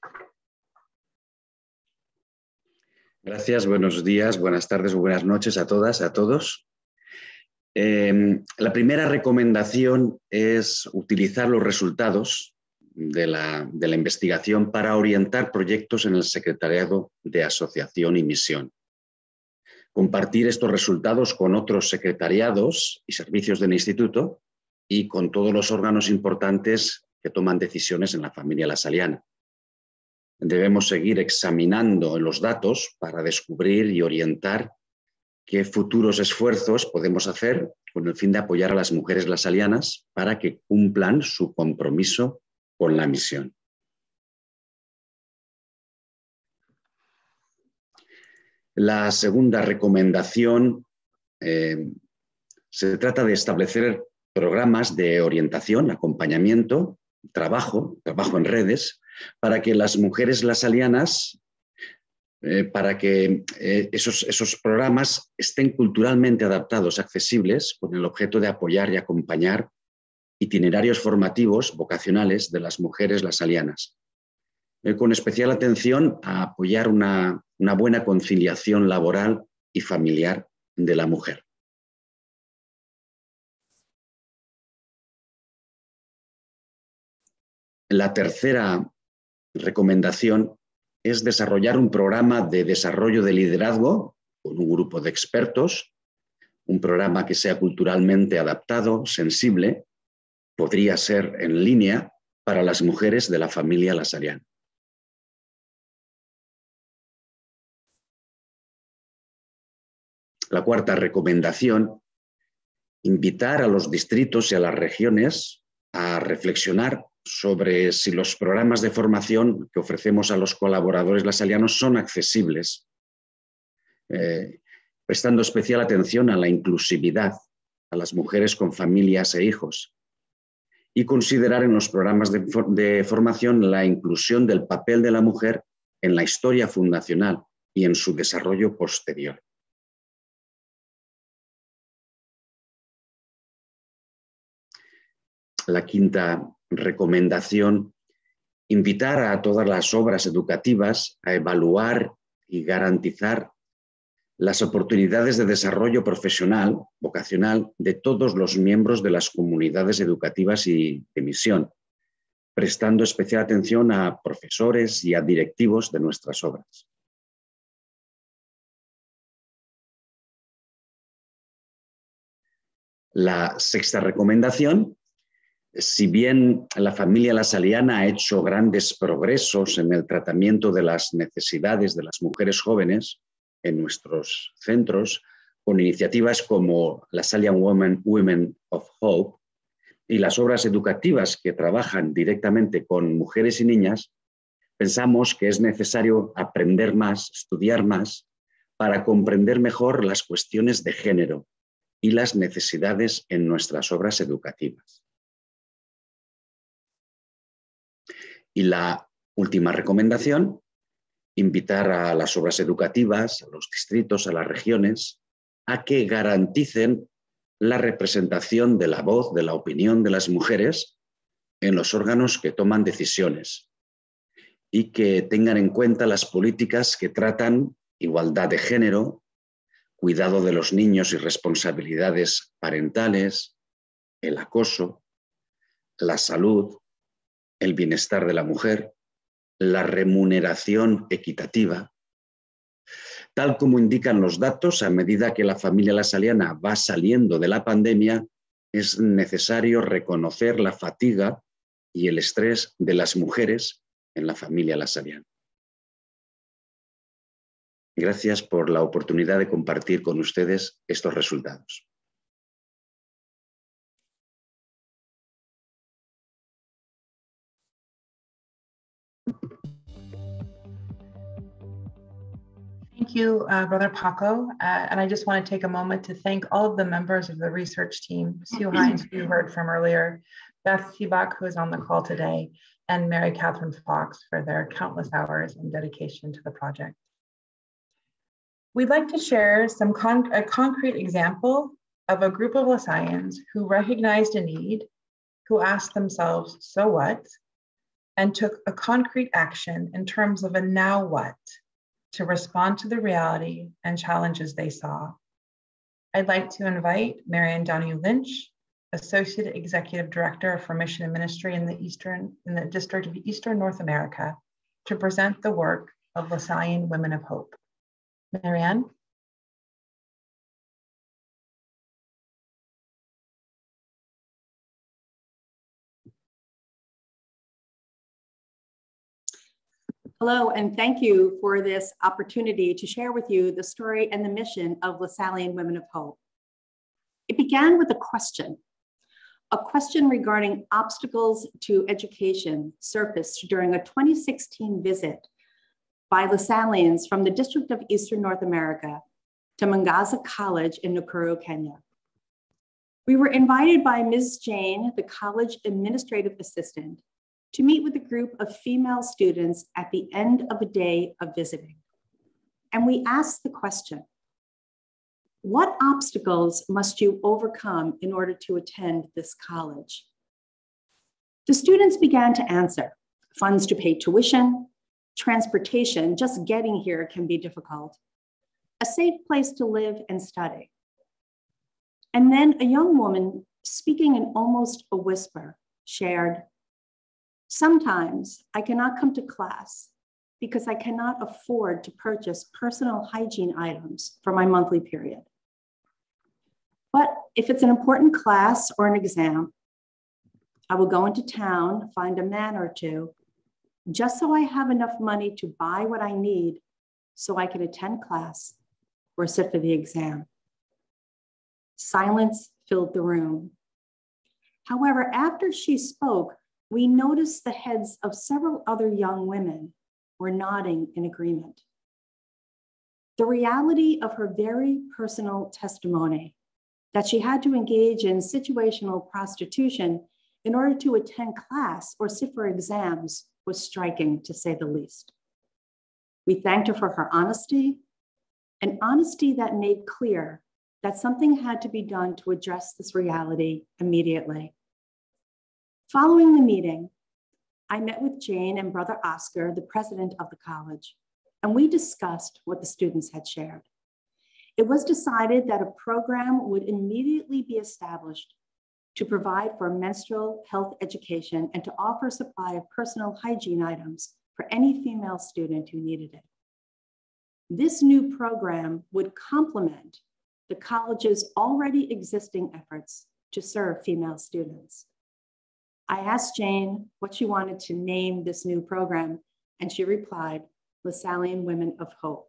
Gracias, buenos días, buenas tardes o buenas noches a todas, a todos. Eh, la primera recomendación es utilizar los resultados de la, de la investigación para orientar proyectos en el Secretariado de Asociación y Misión. Compartir estos resultados con otros secretariados y servicios del Instituto y con todos los órganos importantes que toman decisiones en la familia lasalliana. Debemos seguir examinando los datos para descubrir y orientar qué futuros esfuerzos podemos hacer con el fin de apoyar a las mujeres lasallianas para que cumplan su compromiso con la misión. La segunda recomendación eh, se trata de establecer programas de orientación, acompañamiento, trabajo, trabajo en redes, para que las mujeres lasallianas, eh, para que eh, esos, esos programas estén culturalmente adaptados, accesibles, con el objeto de apoyar y acompañar itinerarios formativos vocacionales de las mujeres lasallianas, eh, con especial atención a apoyar una, una buena conciliación laboral y familiar de la mujer. La tercera recomendación es desarrollar un programa de desarrollo de liderazgo con un grupo de expertos, un programa que sea culturalmente adaptado, sensible, podría ser en línea para las mujeres de la familia lasalliana. La cuarta recomendación, invitar a los distritos y a las regiones a reflexionar sobre si los programas de formación que ofrecemos a los colaboradores lasallianos son accesibles, eh, prestando especial atención a la inclusividad, a las mujeres con familias e hijos, y considerar en los programas de, de formación la inclusión del papel de la mujer en la historia fundacional y en su desarrollo posterior. La quinta recomendación, invitar a todas las obras educativas a evaluar y garantizar las oportunidades de desarrollo profesional, vocacional, de todos los miembros de las comunidades educativas y de misión, prestando especial atención a profesores y a directivos de nuestras obras. La sexta recomendación, si bien la familia lasalliana ha hecho grandes progresos en el tratamiento de las necesidades de las mujeres jóvenes en nuestros centros, con iniciativas como Lasallian Women, Women of Hope y las obras educativas que trabajan directamente con mujeres y niñas, pensamos que es necesario aprender más, estudiar más, para comprender mejor las cuestiones de género y las necesidades en nuestras obras educativas. Y la última recomendación, invitar a las obras educativas, a los distritos, a las regiones, a que garanticen la representación de la voz, de la opinión de las mujeres en los órganos que toman decisiones y que tengan en cuenta las políticas que tratan igualdad de género, cuidado de los niños y responsabilidades parentales, el acoso, la salud, el bienestar de la mujer, la remuneración equitativa. Tal como indican los datos, a medida que la familia lasalliana va saliendo de la pandemia, es necesario reconocer la fatiga y el estrés de las mujeres en la familia lasalliana. Gracias por la oportunidad de compartir con ustedes estos resultados. Thank you, uh, Brother Paco. Uh, and I just want to take a moment to thank all of the members of the research team, Sue Hines, who you heard from earlier, Beth Sibak, who is on the call today, and Mary Catherine Fox for their countless hours and dedication to the project. We'd like to share some con a concrete example of a group of Lasallians who recognized a need, who asked themselves, so what? And took a concrete action in terms of a now what to respond to the reality and challenges they saw. I'd like to invite Marianne Downey Lynch, Associate Executive Director for Mission and Ministry in the Eastern, in the District of Eastern North America, to present the work of Lasallian Women of Hope. Marianne? Hello, and thank you for this opportunity to share with you the story and the mission of Lasallian Women of Hope. It began with a question. A question regarding obstacles to education surfaced during a twenty sixteen visit by Lasallians from the District of Eastern North America to Mwangaza College in Nakuru, Kenya. We were invited by Miz Jane, the college administrative assistant, to meet with a group of female students at the end of a day of visiting. And we asked the question, what obstacles must you overcome in order to attend this college? The students began to answer: funds to pay tuition, transportation, just getting here can be difficult, a safe place to live and study. And then a young woman, speaking in almost a whisper, shared, sometimes I cannot come to class because I cannot afford to purchase personal hygiene items for my monthly period. But if it's an important class or an exam, I will go into town, find a man or two, just so I have enough money to buy what I need so I can attend class or sit for the exam. Silence filled the room. However, after she spoke, we noticed the heads of several other young women were nodding in agreement. The reality of her very personal testimony that she had to engage in situational prostitution in order to attend class or sit for exams was striking, to say the least. We thanked her for her honesty, an honesty that made clear that something had to be done to address this reality immediately. Following the meeting, I met with Jane and Brother Oscar, the president of the college, and we discussed what the students had shared. It was decided that a program would immediately be established to provide for menstrual health education and to offer a supply of personal hygiene items for any female student who needed it. This new program would complement the college's already existing efforts to serve female students. I asked Jane what she wanted to name this new program, and she replied, Lasallian Women of Hope.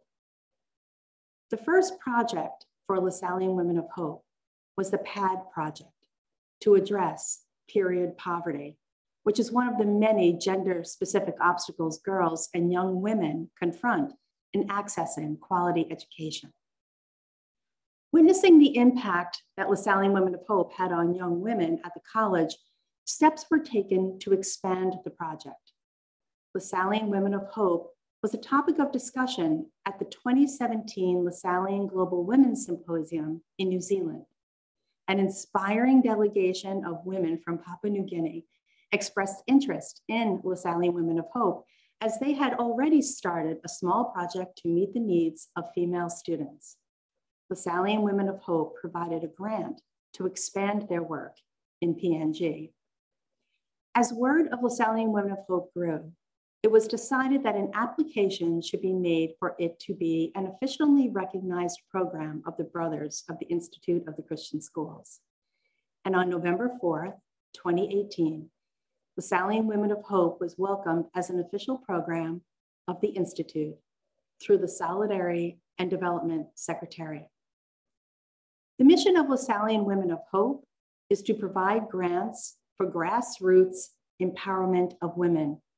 The first project for Lasallian Women of Hope was the P A D project to address period poverty, which is one of the many gender-specific obstacles girls and young women confront in accessing quality education. Witnessing the impact that Lasallian Women of Hope had on young women at the college, steps were taken to expand the project. Lasallian Women of Hope was a topic of discussion at the twenty seventeen Lasallian Global Women's Symposium in New Zealand. An inspiring delegation of women from Papua New Guinea expressed interest in Lasallian Women of Hope as they had already started a small project to meet the needs of female students. Lasallian Women of Hope provided a grant to expand their work in P N G. As word of Lasallian Women of Hope grew, it was decided that an application should be made for it to be an officially recognized program of the Brothers of the Institute of the Christian Schools. And on November fourth, twenty eighteen, Lasallian Women of Hope was welcomed as an official program of the Institute through the Solidarity and Development Secretariat. The mission of Lasallian Women of Hope is to provide grants for grassroots empowerment of women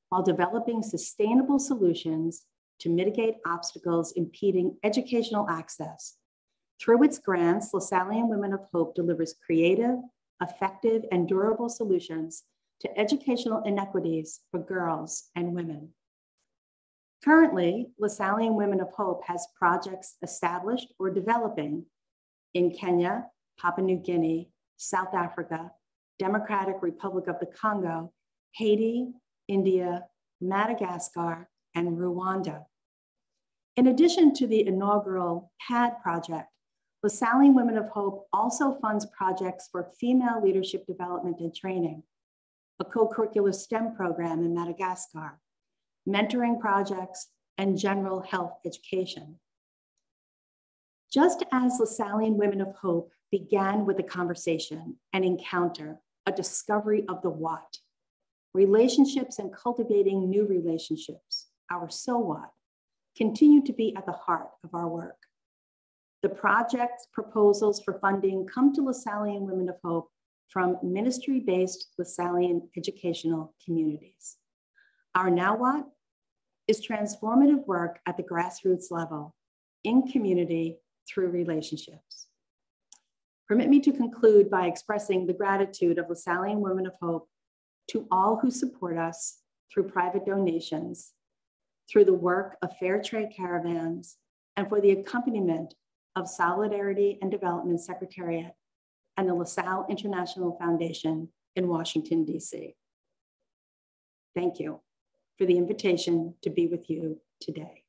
while developing sustainable solutions to mitigate obstacles impeding educational access. Through its grants, Lasallian Women of Hope delivers creative, effective, and durable solutions to educational inequities for girls and women. Currently, Lasallian Women of Hope has projects established or developing in Kenya, Papua New Guinea, South Africa, Democratic Republic of the Congo, Haiti, India, Madagascar, and Rwanda. In addition to the inaugural P A D project, Lasallian Women of Hope also funds projects for female leadership development and training, a co-curricular STEM program in Madagascar, mentoring projects, and general health education. Just as Lasallian Women of Hope began with a conversation, an encounter, a discovery of the what, relationships and cultivating new relationships, our so what, continue to be at the heart of our work. The project's proposals for funding come to Lasallian Women of Hope from ministry-based Lasallian educational communities. Our now what is transformative work at the grassroots level, in community, through relationships. Permit me to conclude by expressing the gratitude of Lasallian Women of Hope to all who support us through private donations, through the work of Fair Trade Caravans, and for the accompaniment of Solidarity and Development Secretariat and the LaSalle International Foundation in Washington, D C. Thank you for the invitation to be with you today.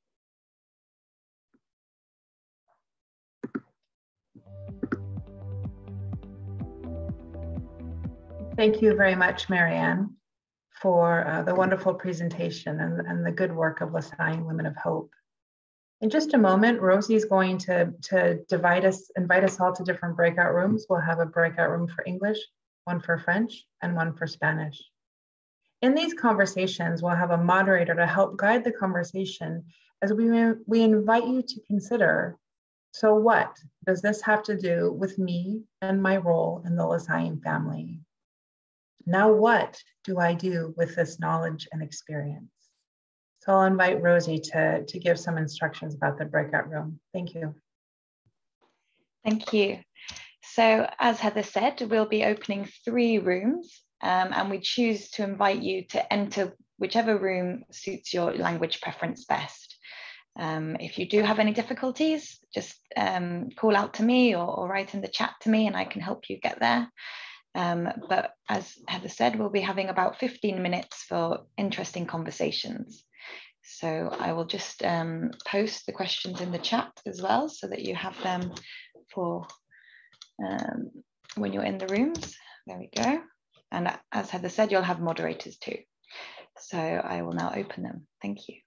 Thank you very much, Marianne, for uh, the wonderful presentation and, and the good work of Lasallian Women of Hope. In just a moment, Rosie is going to, to divide us, invite us all to different breakout rooms. We'll have a breakout room for English, one for French, and one for Spanish. In these conversations, we'll have a moderator to help guide the conversation as we, we invite you to consider, so what does this have to do with me and my role in the Lasallian family? Now what do I do with this knowledge and experience? So I'll invite Rosie to, to give some instructions about the breakout room. Thank you. Thank you. So as Heather said, we'll be opening three rooms um, and we choose to invite you to enter whichever room suits your language preference best. Um, if you do have any difficulties, just um, call out to me or, or write in the chat to me and I can help you get there. Um, but as Heather said, we'll be having about fifteen minutes for interesting conversations. So I will just um, post the questions in the chat as well so that you have them for um, when you're in the rooms. There we go. And as Heather said, you'll have moderators too. So I will now open them. Thank you.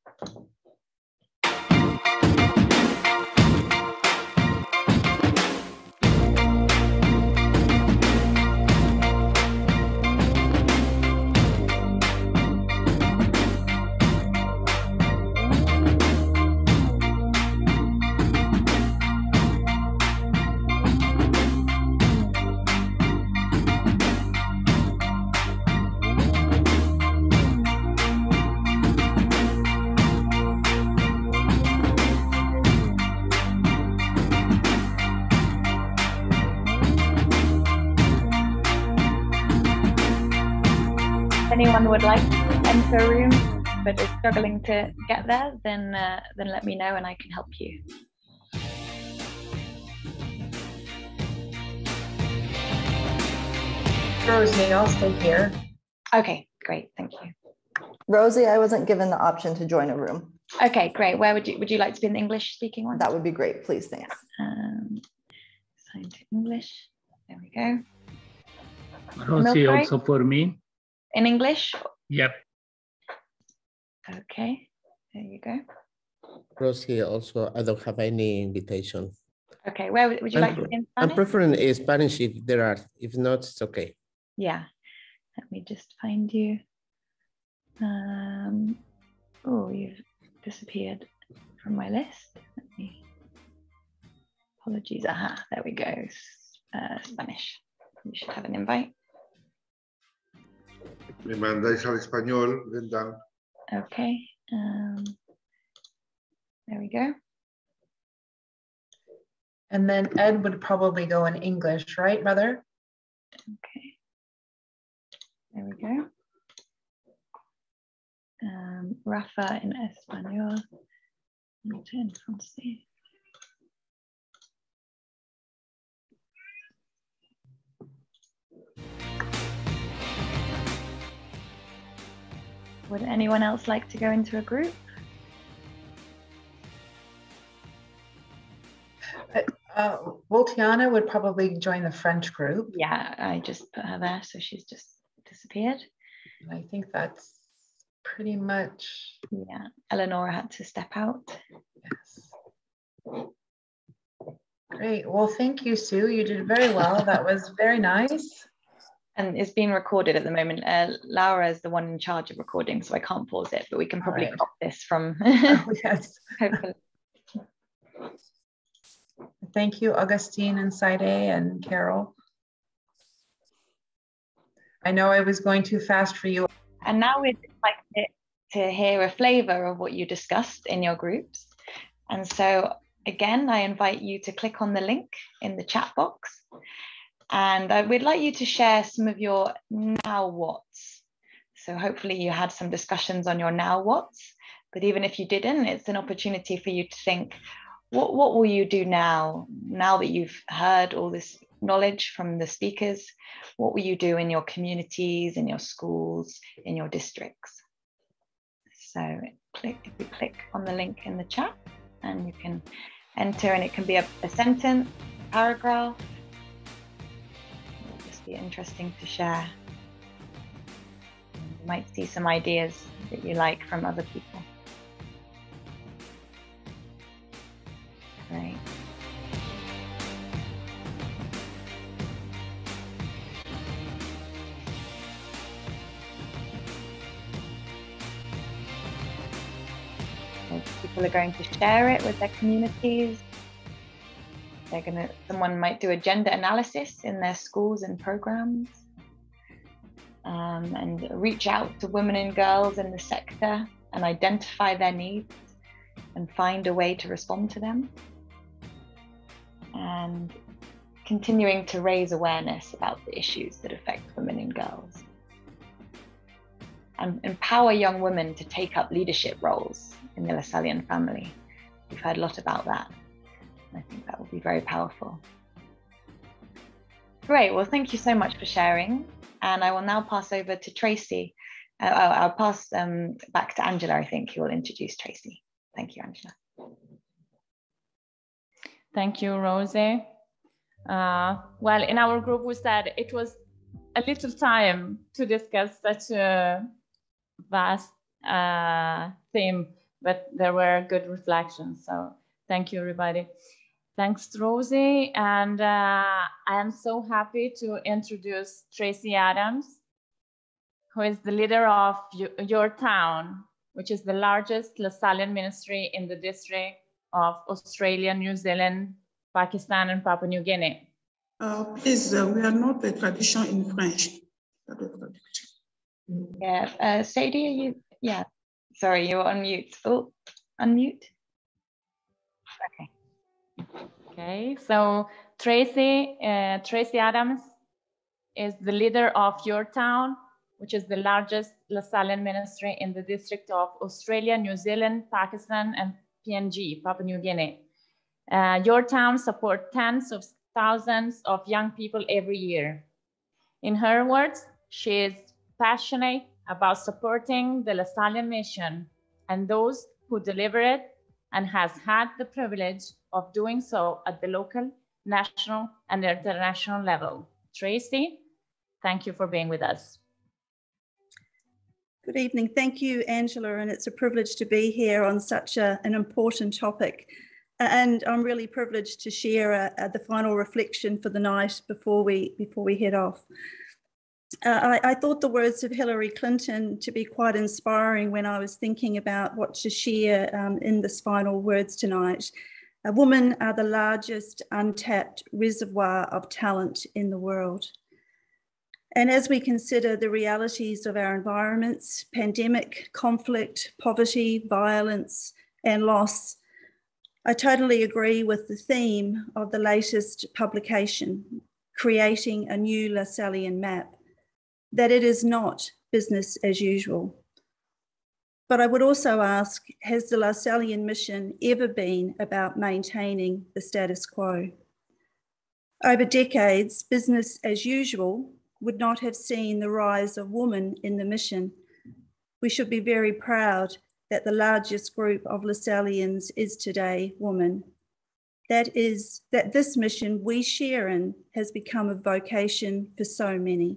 Anyone would like to enter a room but is struggling to get there, then uh, then let me know and I can help you. Rosie, I'll stay here. Okay, great, thank you. Rosie, I wasn't given the option to join a room. Okay, great. Where would you would you like to be in the English speaking one? That would be great, please, thanks. Um, sign to English. There we go. Rosie, also for me. In English? Yep. Okay, there you go. Rosie, also, I don't have any invitation. Okay, where would you I'm, like to be in Spanish? I'm preferring in Spanish if there are. If not, it's okay. Yeah, let me just find you. Um, oh, you've disappeared from my list. Let me, apologies. Aha, there we go. Uh, Spanish. You should have an invite. Me mandáis al español, Brenda. Okay, um, there we go. And then Ed would probably go in English, right, brother? Okay, there we go. Um, Rafa in Español, Anita in Francais. Would anyone else like to go into a group? Uh, Voltiana would probably join the French group. Yeah, I just put her there, so she's just disappeared. And I think that's pretty much. Yeah, Eleonora had to step out. Yes. Great. Well, thank you, Sue. You did very well. That was very nice. And it's being recorded at the moment. Uh, Laura is the one in charge of recording, so I can't pause it, but we can probably right. crop this from. Oh, yes. Hopefully. Thank you, Augustine and Saide and Carol. I know I was going too fast for you. And now we'd like to, to hear a flavor of what you discussed in your groups. And so again, I invite you to click on the link in the chat box. And I would like you to share some of your now what's. So hopefully you had some discussions on your now what's, but even if you didn't, it's an opportunity for you to think, what, what will you do now, now that you've heard all this knowledge from the speakers? What will you do in your communities, in your schools, in your districts? So click, if you click on the link in the chat, and you can enter, and it can be a, a sentence, a paragraph. It'll just be interesting to share. You might see some ideas that you like from other people. Great. So people are going to share it with their communities. They're gonna, someone might do a gender analysis in their schools and programs. Um, and reach out to women and girls in the sector and identify their needs and find a way to respond to them. And continuing to raise awareness about the issues that affect women and girls. And empower young women to take up leadership roles in the Lasallian family. We've heard a lot about that. I think that will be very powerful. Great, well, thank you so much for sharing. And I will now pass over to Tracy. Uh, I'll pass um, back to Angela, I think, who will introduce Tracy. Thank you, Angela. Thank you, Rosie. Uh, well, in our group, we said it was a little time to discuss such a vast uh, theme, but there were good reflections. So thank you, everybody. Thanks, Rosie. And uh, I am so happy to introduce Tracy Adams, who is the leader of Your Town, which is the largest Lasallian ministry in the district of Australia, New Zealand, Pakistan, and Papua New Guinea. Uh, please, uh, we are not a tradition in French. Yeah, uh, Sadie, are you? Yeah, sorry, you're on mute. Oh, unmute. Okay. Okay, so Tracy, uh, Tracy Adams is the leader of Your Town, which is the largest Lasallian ministry in the district of Australia, New Zealand, Pakistan, and P N G, Papua New Guinea. Uh, Your Town supports tens of thousands of young people every year. In her words, she is passionate about supporting the Lasallian mission and those who deliver it, and has had the privilege of doing so at the local, national, and international level. Tracy, thank you for being with us. Good evening. Thank you, Angela, and it's a privilege to be here on such a, an important topic. And I'm really privileged to share a, a, the final reflection for the night before we, before we head off. Uh, I, I thought the words of Hillary Clinton to be quite inspiring when I was thinking about what to share um, in this final words tonight. Uh, women are the largest untapped reservoir of talent in the world. And as we consider the realities of our environments, pandemic, conflict, poverty, violence, and loss, I totally agree with the theme of the latest publication, Creating a New Lasallian Map, that it is not business as usual. But I would also ask, has the Lasallian mission ever been about maintaining the status quo? Over decades, business as usual would not have seen the rise of women in the mission. We should be very proud that the largest group of Lasallians is today women. That is, that this mission we share in has become a vocation for so many.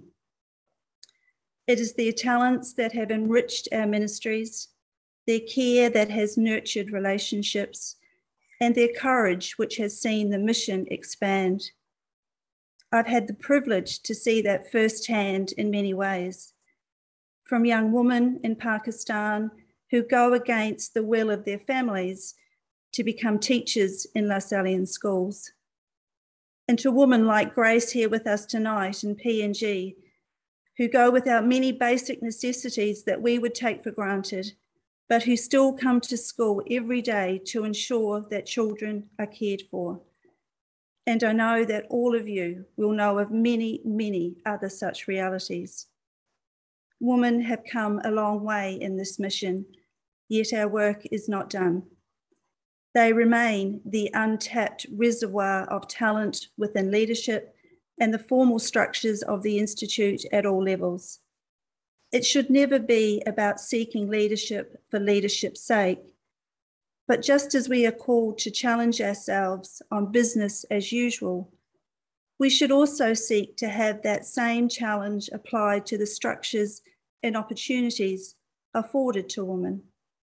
It is their talents that have enriched our ministries, their care that has nurtured relationships, and their courage which has seen the mission expand. I've had the privilege to see that firsthand in many ways, from young women in Pakistan who go against the will of their families to become teachers in Lasallian schools, and to women like Grace here with us tonight in P N G, who go without many basic necessities that we would take for granted, but who still come to school every day to ensure that children are cared for. And I know that all of you will know of many, many other such realities. Women have come a long way in this mission, yet our work is not done. They remain the untapped reservoir of talent within leadership and the formal structures of the Institute at all levels. It should never be about seeking leadership for leadership's sake, but just as we are called to challenge ourselves on business as usual, we should also seek to have that same challenge applied to the structures and opportunities afforded to women.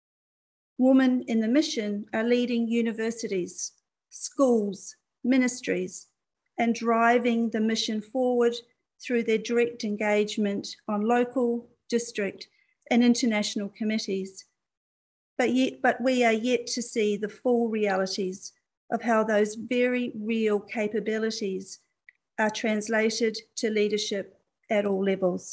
Women in the mission are leading universities, schools, ministries, and driving the mission forward through their direct engagement on local, district, and international committees. But yet, but we are yet to see the full realities of how those very real capabilities are translated to leadership at all levels.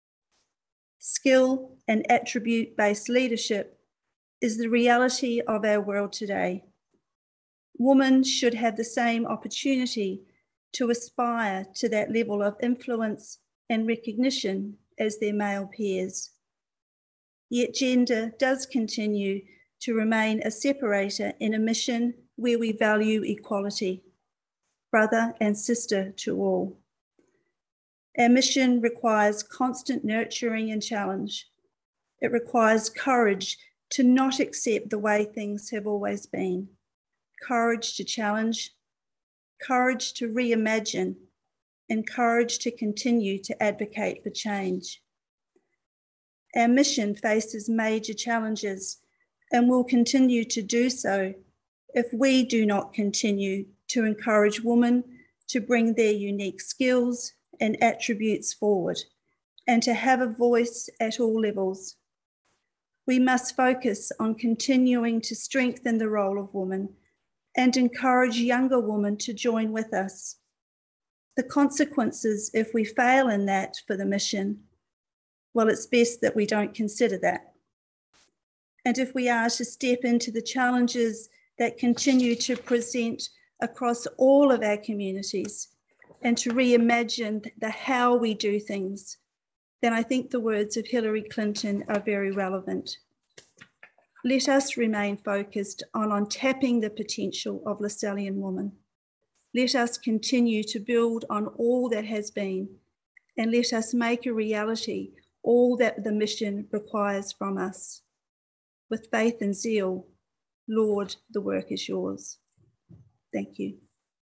Skill and attribute-based leadership is the reality of our world today. Women should have the same opportunity to aspire to that level of influence and recognition as their male peers. Yet gender does continue to remain a separator in a mission where we value equality, brother and sister to all. Our mission requires constant nurturing and challenge. It requires courage to not accept the way things have always been, courage to challenge, courage to reimagine, and courage to continue to advocate for change. Our mission faces major challenges and will continue to do so if we do not continue to encourage women to bring their unique skills and attributes forward and to have a voice at all levels. We must focus on continuing to strengthen the role of women and encourage younger women to join with us. The consequences if we fail in that for the mission, well, it's best that we don't consider that. And if we are to step into the challenges that continue to present across all of our communities and to reimagine the how we do things, then I think the words of Hillary Clinton are very relevant. Let us remain focused on untapping the potential of Lasallian women. Let us continue to build on all that has been, and let us make a reality all that the mission requires from us. With faith and zeal, Lord, the work is yours. Thank you.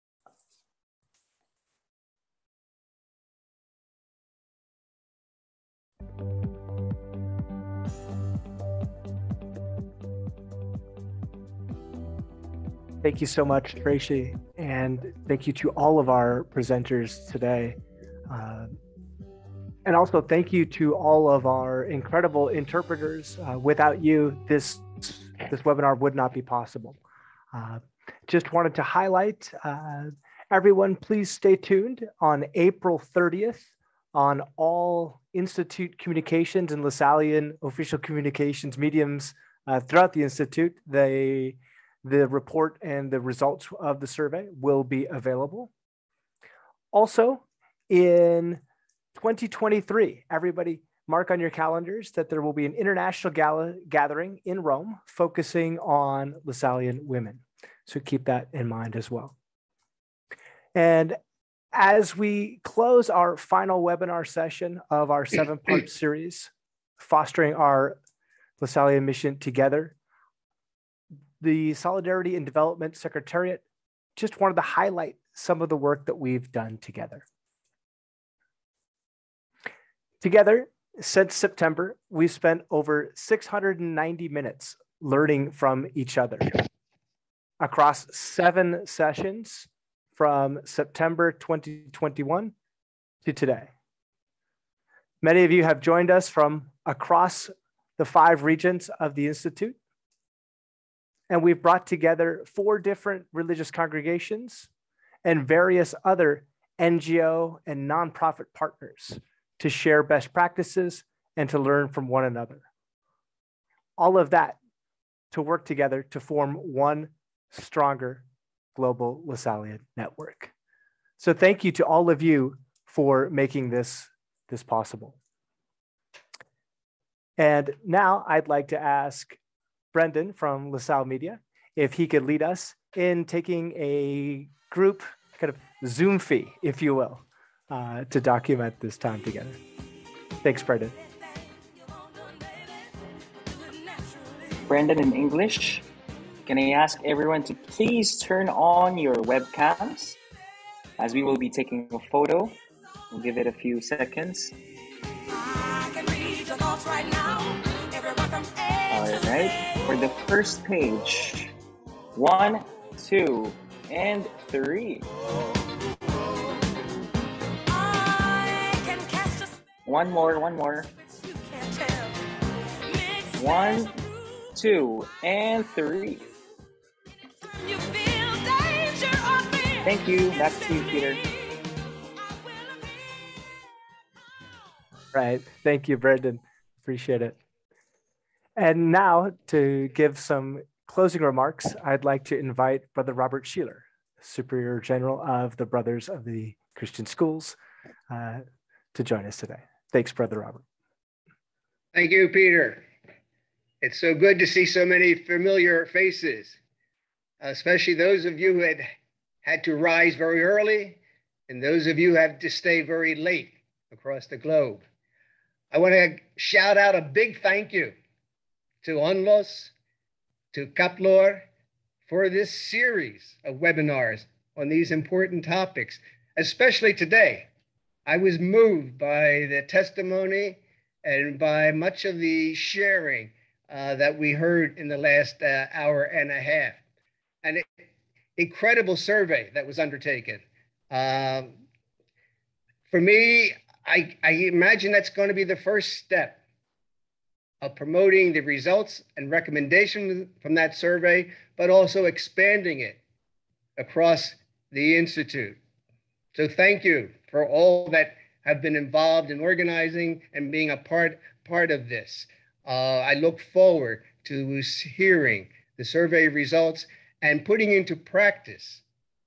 Thank you so much, Tracy, and thank you to all of our presenters today. Uh, and also thank you to all of our incredible interpreters. Uh, without you, this, this webinar would not be possible. Uh, just wanted to highlight, uh, everyone, please stay tuned on April thirtieth. on all Institute communications and Lasallian official communications mediums uh, throughout the Institute. They, the report and the results of the survey will be available. Also, in twenty twenty-three, everybody mark on your calendars that there will be an international gala gathering in Rome focusing on Lasallian women. So keep that in mind as well. And as we close our final webinar session of our seven-part series, Fostering Our Lasallian Mission Together, the Solidarity and Development Secretariat just wanted to highlight some of the work that we've done together. Together, since September, we've spent over six hundred ninety minutes learning from each other across seven sessions from September twenty twenty-one to today. Many of you have joined us from across the five regions of the Institute, and we've brought together four different religious congregations and various other N G O and nonprofit partners to share best practices and to learn from one another. All of that to work together to form one stronger global Lasallian network. So thank you to all of you for making this, this possible. And now I'd like to ask Brendan from LaSalle Media if he could lead us in taking a group kind of Zoom fee, if you will, uh, to document this time together. Thanks, Brendan. Brendan in English. Can I ask everyone to please turn on your webcams as we will be taking a photo. We'll give it a few seconds. All right, for the first page, one, two, and three. One more, one more. One, two, and three. Thank you. Back to you, Peter. Right. Thank you, Brendan. Appreciate it. And now to give some closing remarks, I'd like to invite Brother Robert Sheeler, Superior General of the Brothers of the Christian Schools, uh, to join us today. Thanks, Brother Robert. Thank you, Peter. It's so good to see so many familiar faces, especially those of you who had had to rise very early and those of you who have to stay very late across the globe. I want to shout out a big thank you to UNLOS, to Kaplor, for this series of webinars on these important topics, especially today. I was moved by the testimony and by much of the sharing uh, that we heard in the last uh, hour and a half. An incredible survey that was undertaken. Um, for me, I, I imagine that's going to be the first step of promoting the results and recommendations from that survey, but also expanding it across the Institute. So thank you for all that have been involved in organizing and being a part, part of this. Uh, I look forward to hearing the survey results and putting into practice,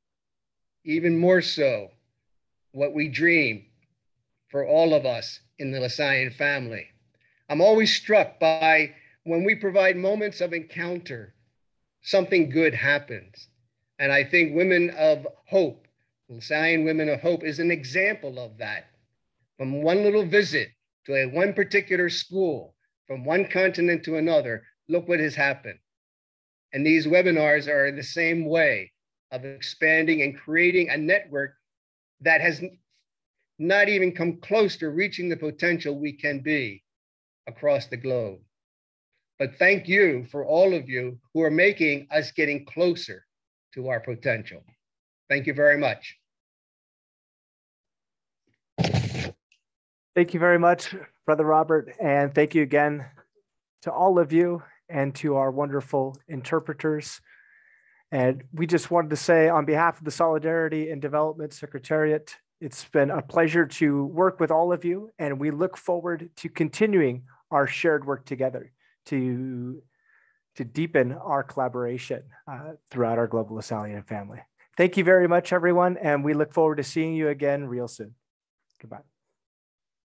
even more so, what we dream for all of us in the Lasallian family. I'm always struck by when we provide moments of encounter, something good happens. And I think Women of Hope, Lasallian Women of Hope, is an example of that. From one little visit to a one particular school, from one continent to another, look what has happened. And these webinars are the same way of expanding and creating a network that has not even come close to reaching the potential we can be across the globe. But thank you for all of you who are making us getting closer to our potential. Thank you very much. Thank you very much, Brother Robert. And thank you again to all of you and to our wonderful interpreters. And we just wanted to say on behalf of the Solidarity and Development Secretariat, It's been a pleasure to work with all of you, and we look forward to continuing our shared work together to, to deepen our collaboration uh, throughout our global Lasallian family. Thank you very much, everyone, and we look forward to seeing you again real soon. Goodbye.